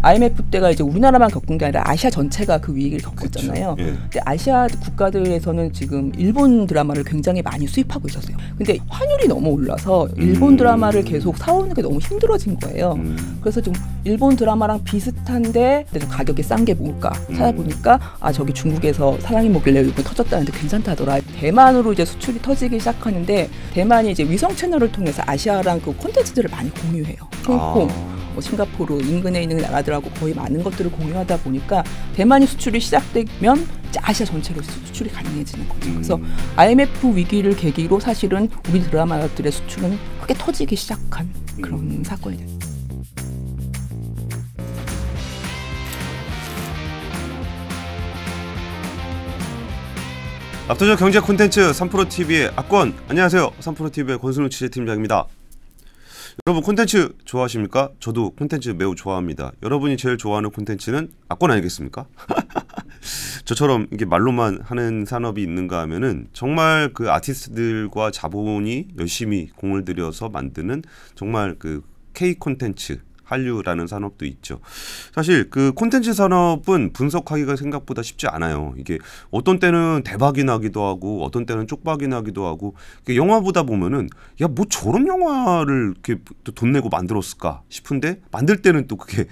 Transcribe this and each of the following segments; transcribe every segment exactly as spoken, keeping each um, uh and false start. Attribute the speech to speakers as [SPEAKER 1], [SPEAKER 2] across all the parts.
[SPEAKER 1] 아이엠에프 때가 이제 우리나라만 겪은 게 아니라 아시아 전체가 그 위기를 겪었잖아요. 예. 근데 아시아 국가들에서는 지금 일본 드라마를 굉장히 많이 수입하고 있었어요. 근데 환율이 너무 올라서 일본 드라마를 계속 사오는 게 너무 힘들어진 거예요. 음. 그래서 좀 일본 드라마랑 비슷한데 좀 가격이 싼 게 뭘까 찾아보니까 아 저기 중국에서 사랑이 뭐길래 이거 터졌다는데 괜찮다더라. 대만으로 이제 수출이 터지기 시작하는데 대만이 이제 위성 채널을 통해서 아시아랑 그 콘텐츠들을 많이 공유해요. 홍콩, 아. 뭐 싱가포르 인근에 있는 나라들하고 거의 많은 것들을 공유하다 보니까 대만이 수출이 시작되면 이제 아시아 전체로 수출이 가능해지는 거죠. 음. 그래서 아이엠에프 위기를 계기로 사실은 우리 드라마들의 수출은 크게 터지기 시작한 그런 음. 사건이 됐습니다.
[SPEAKER 2] 압도적 경제 콘텐츠 삼프로티비의 압권. 안녕하세요. 삼프로티비의 권순우 취재팀장입니다. 여러분 콘텐츠 좋아하십니까? 저도 콘텐츠 매우 좋아합니다. 여러분이 제일 좋아하는 콘텐츠는 압권 아니겠습니까? 저처럼 이게 말로만 하는 산업이 있는가 하면은 정말 그 아티스트들과 자본이 열심히 공을 들여서 만드는 정말 그 K 콘텐츠 한류라는 산업도 있죠. 사실 그 콘텐츠 산업은 분석하기가 생각보다 쉽지 않아요. 이게 어떤 때는 대박이 나기도 하고 어떤 때는 쪽박이 나기도 하고 영화 보다 보면은 야 뭐 저런 영화를 이렇게 돈 내고 만들었을까 싶은데 만들 때는 또 그게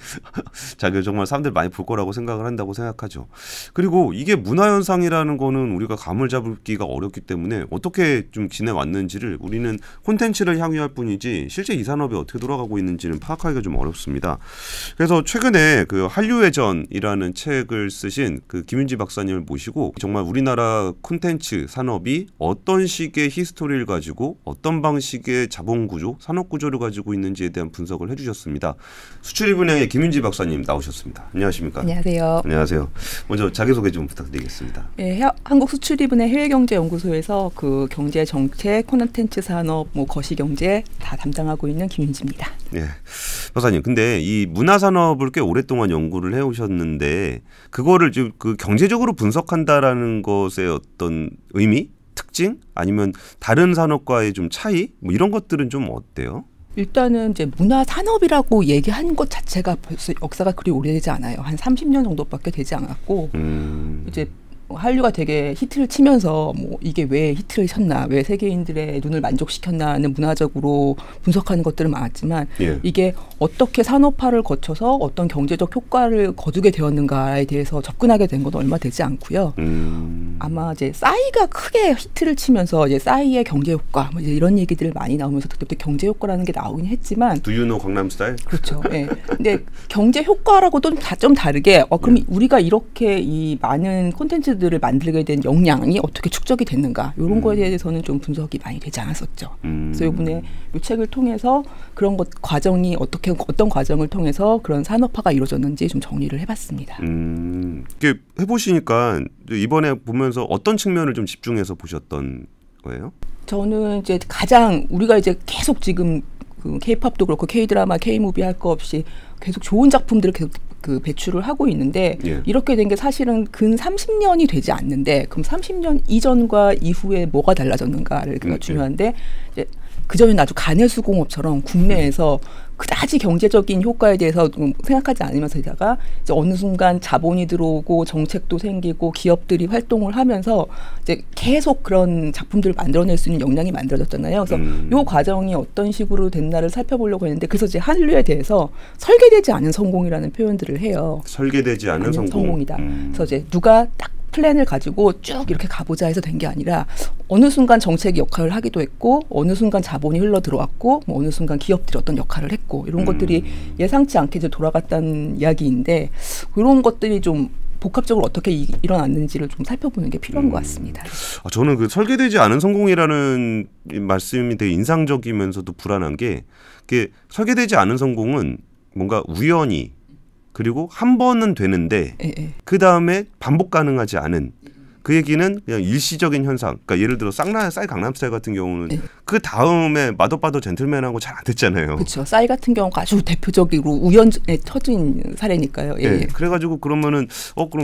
[SPEAKER 2] 자기가 정말 사람들 많이 볼 거라고 생각을 한다고 생각하죠. 그리고 이게 문화현상이라는 거는 우리가 감을 잡기가 어렵기 때문에 어떻게 좀 지내왔는지를 우리는 콘텐츠를 향유할 뿐이지 실제 이 산업이 어떻게 돌아가고 있는지는 파악하기가 좀 어렵습니다. 그래서 최근에 그 한류의 전이라는 책을 쓰신 그 김윤지 박사님을 모시고 정말 우리나라 콘텐츠 산업이 어떤 식의 히스토리를 가지고 어떤 방식의 자본구조, 산업구조를 가지고 있는지에 대한 분석을 해주셨습니다. 수출입은행의 김윤지 박사님 나오셨습니다. 안녕하십니까?
[SPEAKER 1] 안녕하세요.
[SPEAKER 2] 안녕하세요. 먼저 자기소개 좀 부탁드리겠습니다.
[SPEAKER 1] 네, 한국수출입은행 해외경제연구소에서 그 경제정책, 콘텐츠 산업, 뭐 거시경제 다 담당하고 있는 김윤지입니다.
[SPEAKER 2] 네, 박사님. 근데 이 문화 산업을 꽤 오랫동안 연구를 해오셨는데 그거를 좀 그 경제적으로 분석한다라는 것의 어떤 의미, 특징, 아니면 다른 산업과의 좀 차이, 뭐 이런 것들은 좀 어때요?
[SPEAKER 1] 일단은 이제 문화 산업이라고 얘기한 것 자체가 벌써 역사가 그리 오래되지 않아요. 한 삼십 년 정도밖에 되지 않았고 음. 이제 한류가 되게 히트를 치면서 뭐 이게 왜 히트를 쳤나, 왜 세계인들의 눈을 만족시켰나는 문화적으로 분석하는 것들은 많았지만 예. 이게 어떻게 산업화를 거쳐서 어떤 경제적 효과를 거두게 되었는가에 대해서 접근하게 된 건 얼마 되지 않고요. 음. 아마 이제 싸이가 크게 히트를 치면서 이제 싸이의 경제 효과 뭐 이제 이런 얘기들을 많이 나오면서 그때부터 경제 효과라는 게 나오긴 했지만
[SPEAKER 2] Do you know 강남 스타일?
[SPEAKER 1] 그렇죠. 예. 근데 경제 효과라고도 다 좀 다르게 어 그럼 예. 우리가 이렇게 이 많은 콘텐츠 들을 만들게 된 역량이 어떻게 축적이 됐는가 이런 음. 거에 대해서는 좀 분석이 많이 되지 않았었죠. 음. 그래서 이번에 이 책을 통해서 그런 것 과정이 어떻게 어떤 과정을 통해서 그런 산업화가 이루어졌는지 좀 정리를 해봤습니다.
[SPEAKER 2] 음. 이게 해보시니까 이번에 보면서 어떤 측면을 좀 집중해서 보셨던 거예요?
[SPEAKER 1] 저는 이제 가장 우리가 이제 계속 지금 그 K-팝도 그렇고 K-드라마, K-무비 할 거 없이 계속 좋은 작품들을 계속 그 배출을 하고 있는데 예. 이렇게 된 게 사실은 근 삼십 년이 되지 않는데 그럼 삼십 년 이전과 이후에 뭐가 달라졌는가를 그가 음, 중요한데 이제 그전에는 아주 가내수공업처럼 국내에서 그다지 경제적인 효과에 대해서 생각하지 않으면서다가 이제 어느 순간 자본이 들어오고 정책도 생기고 기업들이 활동을 하면서 이제 계속 그런 작품들을 만들어낼 수 있는 역량이 만들어졌잖아요. 그래서 음. 이 과정이 어떤 식으로 됐나를 살펴보려고 했는데 그래서 이제 한류에 대해서 설계되지 않은 성공이라는 표현들을 해요.
[SPEAKER 2] 설계되지 않은 성공.
[SPEAKER 1] 성공이다. 음. 그래서 이제 누가 딱 플랜을 가지고 쭉 이렇게 가보자 해서 된 게 아니라 어느 순간 정책이 역할을 하기도 했고 어느 순간 자본이 흘러 들어왔고 뭐 어느 순간 기업들이 어떤 역할을 했고 이런 음. 것들이 예상치 않게 이제 돌아갔다는 이야기인데 그런 것들이 좀 복합적으로 어떻게 이, 일어났는지를 좀 살펴보는 게 필요한 음. 것 같습니다.
[SPEAKER 2] 아, 저는 그 설계되지 않은 성공이라는 말씀이 되게 인상적이면서도 불안한 게 그게 설계되지 않은 성공은 뭔가 우연히 그리고 한 번은 되는데 그 다음에 반복 가능하지 않은 그 얘기는 그냥 일시적인 현상. 그러니까 예를 들어 쌍나 싸이 강남스타일 같은 경우는 에. 그 다음에 마더파더 젠틀맨하고 잘 안 됐잖아요.
[SPEAKER 1] 그렇죠. 싸이 같은 경우가 아주 대표적으로 우연에 터진 사례니까요. 예.
[SPEAKER 2] 네. 그래가지고 그러면은 어 그럼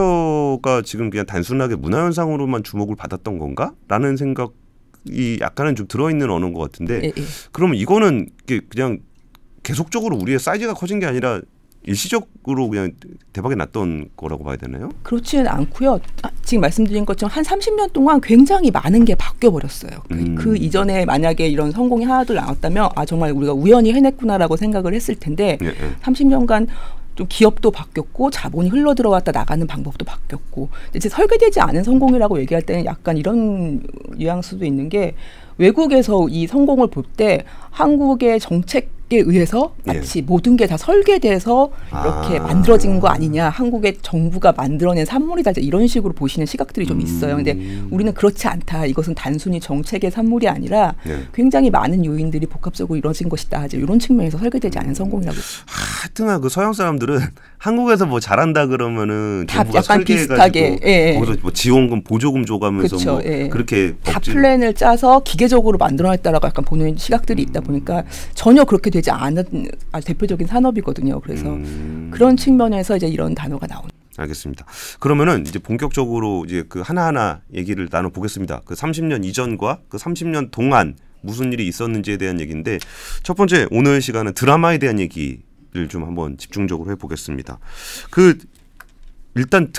[SPEAKER 2] K컬처가 지금 그냥 단순하게 문화 현상으로만 주목을 받았던 건가?라는 생각이 약간은 좀 들어있는 언어인 것 같은데. 에, 에. 그러면 이거는 그냥 계속적으로 우리의 사이즈가 커진 게 아니라 일시적으로 그냥 대박이 났던 거라고 봐야 되나요?
[SPEAKER 1] 그렇지는 않고요. 아, 지금 말씀드린 것처럼 한 삼십 년 동안 굉장히 많은 게 바뀌어버렸어요. 음. 그, 그 이전에 만약에 이런 성공이 하나둘 나왔다면 아 정말 우리가 우연히 해냈구나라고 생각을 했을 텐데 예, 예. 삼십 년간 좀 기업도 바뀌었고 자본이 흘러들어왔다 나가는 방법도 바뀌었고 이제 설계되지 않은 성공이라고 얘기할 때는 약간 이런 뉘앙스도 있는 게 외국에서 이 성공을 볼 때 한국의 정책에 의해서 마치 예. 모든 게 다 설계돼서 이렇게 아. 만들어진 거 아니냐. 한국의 정부가 만들어낸 산물이다. 이런 식으로 보시는 시각들이 좀 있어요. 근데 우리는 그렇지 않다. 이것은 단순히 정책의 산물이 아니라 예. 굉장히 많은 요인들이 복합적으로 이루어진 것이다. 이런 측면에서 설계되지 않은 성공이라고.
[SPEAKER 2] 하여튼 그 서양 사람들은 한국에서 뭐 잘한다 그러면은
[SPEAKER 1] 다 약간 비슷하게 예.
[SPEAKER 2] 거기서 뭐 지원금 보조금 줘가면서
[SPEAKER 1] 그쵸,
[SPEAKER 2] 뭐
[SPEAKER 1] 예.
[SPEAKER 2] 그렇게
[SPEAKER 1] 다 플랜을 짜서 기계적으로 만들어냈다라고 약간 보는 시각들이 있다 보니까 전혀 그렇게 되지 않은 대표적인 산업이거든요. 그래서 음. 그런 측면에서 이제 이런 단어가 나오는.
[SPEAKER 2] 알겠습니다. 그러면은 이제 본격적으로 이제 그 하나하나 얘기를 나눠 보겠습니다. 그 삼십 년 이전과 그 삼십 년 동안 무슨 일이 있었는지에 대한 얘기인데 첫 번째 오늘 시간은 드라마에 대한 얘기를 좀 한번 집중적으로 해보겠습니다. 그 일단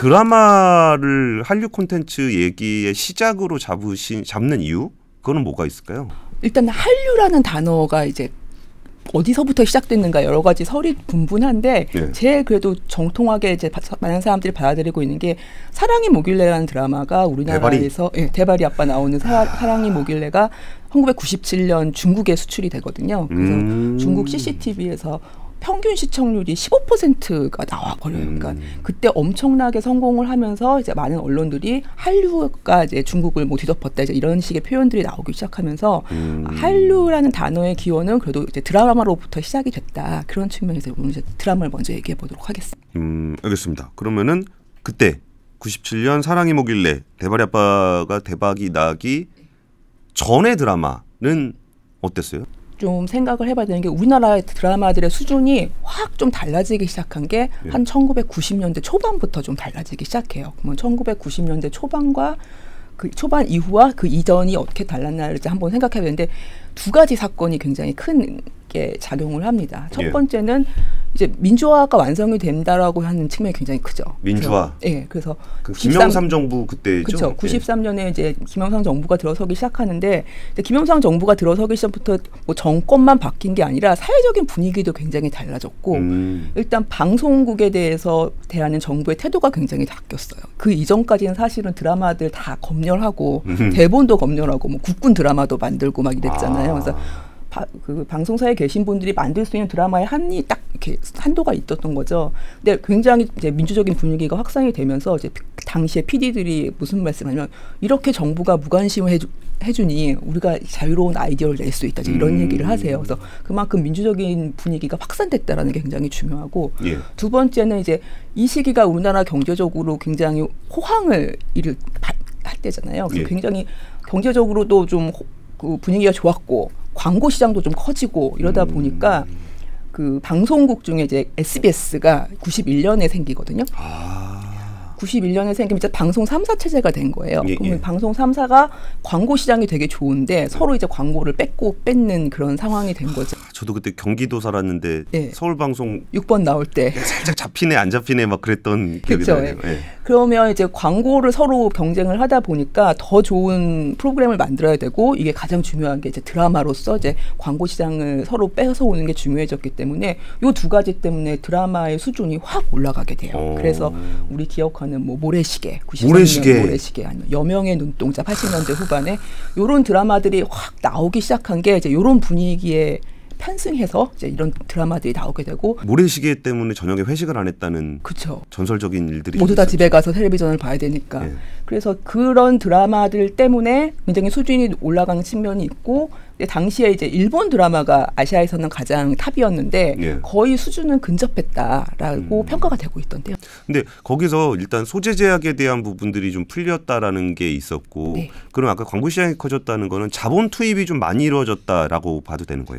[SPEAKER 2] 드라마를 한류 콘텐츠 얘기의 시작으로 잡으신 잡는 이유 그거는 뭐가 있을까요?
[SPEAKER 1] 일단 한류라는 단어가 이제 어디서부터 시작됐는가 여러 가지 설이 분분한데 네. 제일 그래도 정통하게 이제 많은 사람들이 받아들이고 있는 게 사랑이 뭐길래라는 드라마가 우리나라에서 대바리, 예, 대바리 아빠 나오는 사, 사랑이 뭐길래가 천구백구십칠 년 중국에 수출이 되거든요. 그래서 음. 중국 씨씨티비에서 평균 시청률이 십오 퍼센트가 나와버려요. 그러니까 그때 엄청나게 성공을 하면서 이제 많은 언론들이 한류가 이제 중국을 뭐 뒤덮었다 이제 이런 식의 표현들이 나오기 시작하면서 음. 한류라는 단어의 기원은 그래도 이제 드라마로부터 시작이 됐다. 그런 측면에서 오늘 이제 드라마를 먼저 얘기해 보도록 하겠습니다.
[SPEAKER 2] 음, 알겠습니다. 그러면은 그때 구십칠 년 사랑이 뭐길래 대바리 아빠가 대박이 나기 전의 드라마는 어땠어요?
[SPEAKER 1] 좀 생각을 해봐야 되는 게 우리나라의 드라마들의 수준이 확 좀 달라지기 시작한 게 한 예. 천구백구십 년대 초반부터 좀 달라지기 시작해요. 그러면 천구백구십 년대 초반과 그 초반 이후와 그 이전이 어떻게 달랐나를 한번 생각해야 되는데 두 가지 사건이 굉장히 큰 게 작용을 합니다. 첫 예. 번째는 이제 민주화가 완성이 된다라고 하는 측면이 굉장히 크죠.
[SPEAKER 2] 민주화.
[SPEAKER 1] 예. 네, 그래서
[SPEAKER 2] 그 김영삼 정부 그때죠.
[SPEAKER 1] 그렇죠. 구십삼 년에 예. 이제 김영삼 정부가 들어서기 시작하는데 김영삼 정부가 들어서기 시작부터 뭐 정권만 바뀐 게 아니라 사회적인 분위기도 굉장히 달라졌고 음. 일단 방송국에 대해서 대하는 정부의 태도가 굉장히 바뀌었어요. 그 이전까지는 사실은 드라마들 다 검열하고 음. 대본도 검열하고 뭐 국군 드라마도 만들고 막 이랬잖아요. 아. 그래서 바, 그 방송사에 계신 분들이 만들 수 있는 드라마의 한이 딱 이렇게 한도가 있었던 거죠. 근데 굉장히 이제 민주적인 분위기가 확산이 되면서 이제 당시에 피디들이 무슨 말씀하냐면 이렇게 정부가 무관심을 해주, 해주니 우리가 자유로운 아이디어를 낼 수 있다. 이런 음. 얘기를 하세요. 그래서 그만큼 민주적인 분위기가 확산됐다라는 게 굉장히 중요하고 예. 두 번째는 이제 이 시기가 우리나라 경제적으로 굉장히 호황을 일을 할 때잖아요. 그래서 예. 굉장히 경제적으로도 좀 그 분위기가 좋았고 광고 시장도 좀 커지고 이러다 보니까 그 방송국 중에 이제 에스비에스가 구십일 년에 생기거든요. 아. 구십일 년에 생기면 이제 방송 삼 사 체제가 된 거예요. 예, 그러면 예. 방송 삼 사가 광고 시장이 되게 좋은데 서로 이제 광고를 뺏고 뺏는 그런 상황이 된 거죠.
[SPEAKER 2] 저도 그때 경기도 살았는데 예. 서울 방송
[SPEAKER 1] 육 번 나올 때
[SPEAKER 2] 살짝 잡히네 안 잡히네 막 그랬던 기억이 나요. 예. 예.
[SPEAKER 1] 그러면 이제 광고를 서로 경쟁을 하다 보니까 더 좋은 프로그램을 만들어야 되고 이게 가장 중요한 게 이제 드라마로서 이제 광고 시장을 서로 빼서 오는 게 중요해졌기 때문에 이 두 가지 때문에 드라마의 수준이 확 올라가게 돼요. 오. 그래서 우리 기억하는 뭐 모래시계, 구십삼 년 모래시계, 모래시계 아니면 여명의 눈동자 팔십 년대 후반에 이런 드라마들이 확 나오기 시작한 게 이제 이런 분위기에 편승해서 이제 이런 드라마들이 나오게 되고
[SPEAKER 2] 모래시계 때문에 저녁에 회식을 안 했다는
[SPEAKER 1] 그쵸.
[SPEAKER 2] 전설적인 일들이
[SPEAKER 1] 모두 다 집에 가서 텔레비전을 봐야 되니까 예. 그래서 그런 드라마들 때문에 굉장히 수준이 올라간 측면이 있고 당시에 이제 일본 드라마가 아시아에서는 가장 탑이었는데 예. 거의 수준은 근접했다라고 음. 평가가 되고 있던데요.
[SPEAKER 2] 근데 거기서 일단 소재 제약에 대한 부분들이 좀 풀렸다라는 게 있었고 네. 그럼 아까 광고 시장이 커졌다는 거는 자본 투입이 좀 많이 이루어졌다라고 봐도 되는 거예요?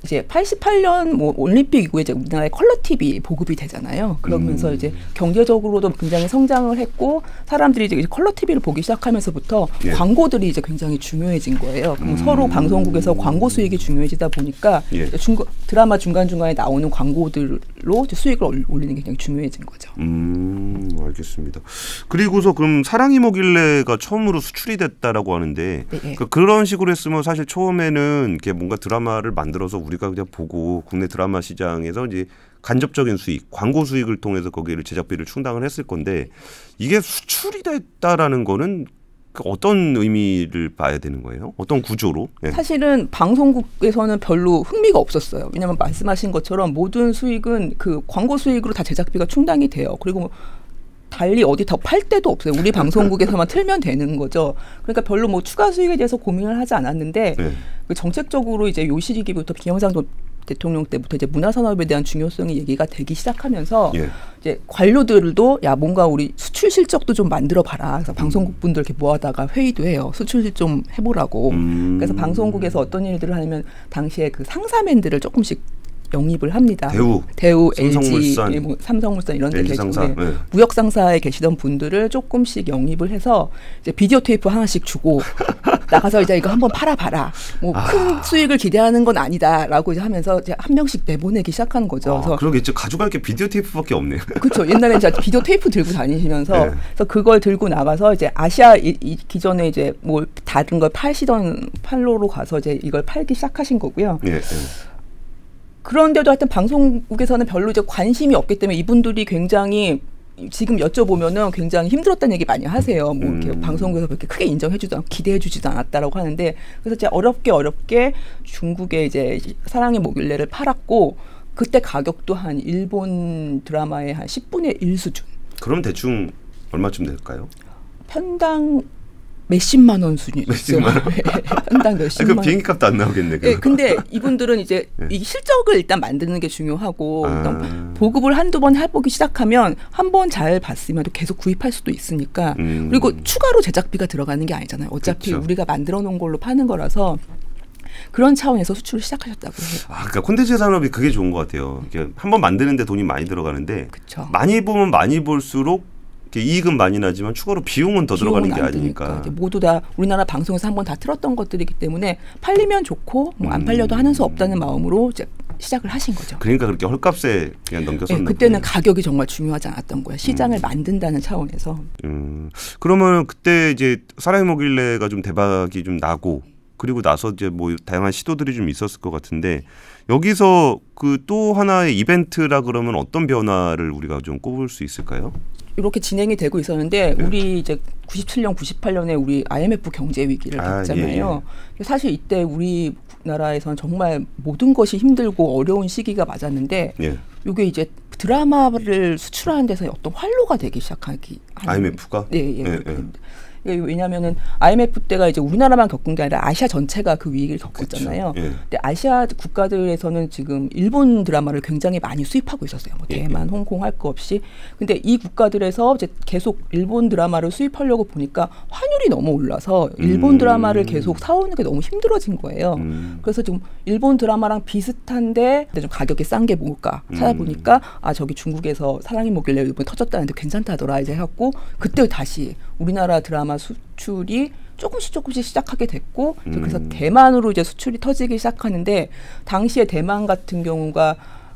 [SPEAKER 1] 이제 팔십팔 년 뭐 올림픽 이후에 이제 우리나라에 컬러 티비 보급이 되잖아요. 그러면서
[SPEAKER 2] 음.
[SPEAKER 1] 이제 경제적으로도 굉장히 성장을 했고 사람들이 이제 컬러 티비를 보기 시작하면서부터 예. 광고들이 이제 굉장히 중요해진 거예요. 그럼 음. 서로 방송국에서 광고 수익이 중요해지다 보니까 예. 중, 드라마 중간 중간에 나오는 광고들로 이제 수익을 올리는 게 굉장히 중요해진 거죠.
[SPEAKER 2] 음, 알겠습니다. 그리고서 그럼 사랑이 뭐길래가 처음으로 수출이 됐다라고 하는데 네, 네. 그, 그런 식으로 했으면 사실 처음에는 이렇게 뭔가 드라마를 만들어서 우리가 그냥 보고 국내 드라마 시장에서 이제 간접적인 수익, 광고 수익을 통해서 거기를 제작비를 충당을 했을 건데 이게 수출이 됐다라는 거는 어떤 의미를 봐야 되는 거예요? 어떤 구조로? 네.
[SPEAKER 1] 사실은 방송국에서는 별로 흥미가 없었어요. 왜냐하면 말씀하신 것처럼 모든 수익은 그 광고 수익으로 다 제작비가 충당이 돼요. 그리고 달리 어디 더 팔 데도 없어요. 우리 방송국에서만 틀면 되는 거죠. 그러니까 별로 뭐 추가 수익에 대해서 고민을 하지 않았는데 네. 그 정책적으로 이제 요 시기부터 김영삼 대통령 때부터 이제 문화산업에 대한 중요성이 얘기가 되기 시작하면서 예. 이제 관료들도 야 뭔가 우리 수출 실적도 좀 만들어 봐라. 그래서 음. 방송국 분들 이렇게 모아다가 회의도 해요. 수출 좀 해보라고. 음. 그래서 방송국에서 어떤 일들을 하냐면 당시에 그 상사맨들을 조금씩 영입을 합니다.
[SPEAKER 2] 대우,
[SPEAKER 1] 대우,
[SPEAKER 2] 삼성물산,
[SPEAKER 1] 엘지, 뭐 삼성물산 이런 데 계시던 네. 무역 상사에 계시던 분들을 조금씩 영입을 해서 이제 비디오 테이프 하나씩 주고 나가서 이제 이거 한번 팔아봐라. 뭐 큰 아. 수익을 기대하는 건 아니다라고 이제 하면서 이제 한 명씩 내보내기 시작한 거죠.
[SPEAKER 2] 아,
[SPEAKER 1] 그래서
[SPEAKER 2] 그러겠죠. 가져갈 게 비디오 테이프밖에 없네요.
[SPEAKER 1] 그렇죠. 옛날에 이제 비디오 테이프 들고 다니시면서 네. 그래서 그걸 들고 나가서 이제 아시아 이, 이 기존에 이제 뭐 다른 걸 파시던 판로로 가서 이제 이걸 팔기 시작하신 거고요. 네. 네. 그런데도 하여튼 방송국에서는 별로 이제 관심이 없기 때문에 이분들이 굉장히 지금 여쭤보면은 굉장히 힘들었다는 얘기 많이 하세요. 뭐 이렇게 음. 방송국에서 그렇게 크게 인정해주지도 않고 기대해주지도 않았다라고 하는데 그래서 이제 어렵게 어렵게 중국에 이제 사랑의 뭐길래를 팔았고 그때 가격도 한 일본 드라마의 한 십분의 일 수준.
[SPEAKER 2] 그럼 대충 얼마쯤 될까요?
[SPEAKER 1] 편당 몇십만 원 수준이 있어요. 편당 몇십만 원.
[SPEAKER 2] 그 비행기 값도 안 나오겠네.
[SPEAKER 1] 네, 근데 이분들은 이제 네. 이 실적을 일단 만드는 게 중요하고 아. 일단 보급을 한두 번 해보기 시작하면 한 번 잘 봤으면 계속 구입할 수도 있으니까 음. 그리고 추가로 제작비가 들어가는 게 아니잖아요. 어차피 그쵸. 우리가 만들어 놓은 걸로 파는 거라서 그런 차원에서 수출을 시작하셨다고 해요.
[SPEAKER 2] 아, 그러니까 콘텐츠 산업이 그게 좋은 것 같아요. 한 번 만드는데 돈이 많이 들어가는데 그쵸. 많이 보면 많이 볼수록 이익은 많이 나지만 추가로 비용은 더 비용은 들어가는 게 아니니까.
[SPEAKER 1] 모두 다 우리나라 방송에서 한번 다 틀었던 것들이기 때문에 팔리면 좋고 뭐 안 팔려도 음. 하는 수 없다는 마음으로 이제 시작을 하신 거죠.
[SPEAKER 2] 그러니까 그렇게 헐값에 그냥 넘겼었나
[SPEAKER 1] 네, 그때는 보네. 가격이 정말 중요하지 않았던 거예요. 시장을 음. 만든다는 차원에서.
[SPEAKER 2] 음. 그러면 그때 이제 사랑이 뭐길래가 좀 대박이 좀 나고 그리고 나서 이제 뭐 다양한 시도들이 좀 있었을 것 같은데 여기서 그 또 하나의 이벤트라 그러면 어떤 변화를 우리가 좀 꼽을 수 있을까요?
[SPEAKER 1] 이렇게 진행이 되고 있었는데 네. 우리 이제 구십칠 년, 구십팔 년에 우리 아이엠에프 경제 위기를 겪잖아요. 아, 예, 예. 사실 이때 우리나라에서는 정말 모든 것이 힘들고 어려운 시기가 맞았는데 예. 이게 이제 드라마를 수출하는 데서 어떤 활로가 되기 시작하기
[SPEAKER 2] 아이엠에프가?
[SPEAKER 1] 네, 예. 예, 예. 왜냐하면은 아이엠에프 때가 이제 우리나라만 겪은 게 아니라 아시아 전체가 그 위기를 겪었잖아요. 예. 근데 아시아 국가들에서는 지금 일본 드라마를 굉장히 많이 수입하고 있었어요. 뭐 대만, 예. 홍콩 할 거 없이. 근데 이 국가들에서 이제 계속 일본 드라마를 수입하려고 보니까 환율이 너무 올라서 일본 음. 드라마를 계속 사오는 게 너무 힘들어진 거예요. 음. 그래서 좀 일본 드라마랑 비슷한데 좀 가격이 싼 게 뭘까 찾아보니까 음. 아 저기 중국에서 사랑이 뭐길래 이번에 터졌다는데 괜찮다더라 이제 해갖고 그때 다시 우리나라 드라마 수출이 조금씩 조금씩 시작하게 됐고 음. 그래서 대만으로 이제 수출이 터지기 시작하는데 당시에 대만 같은 경우가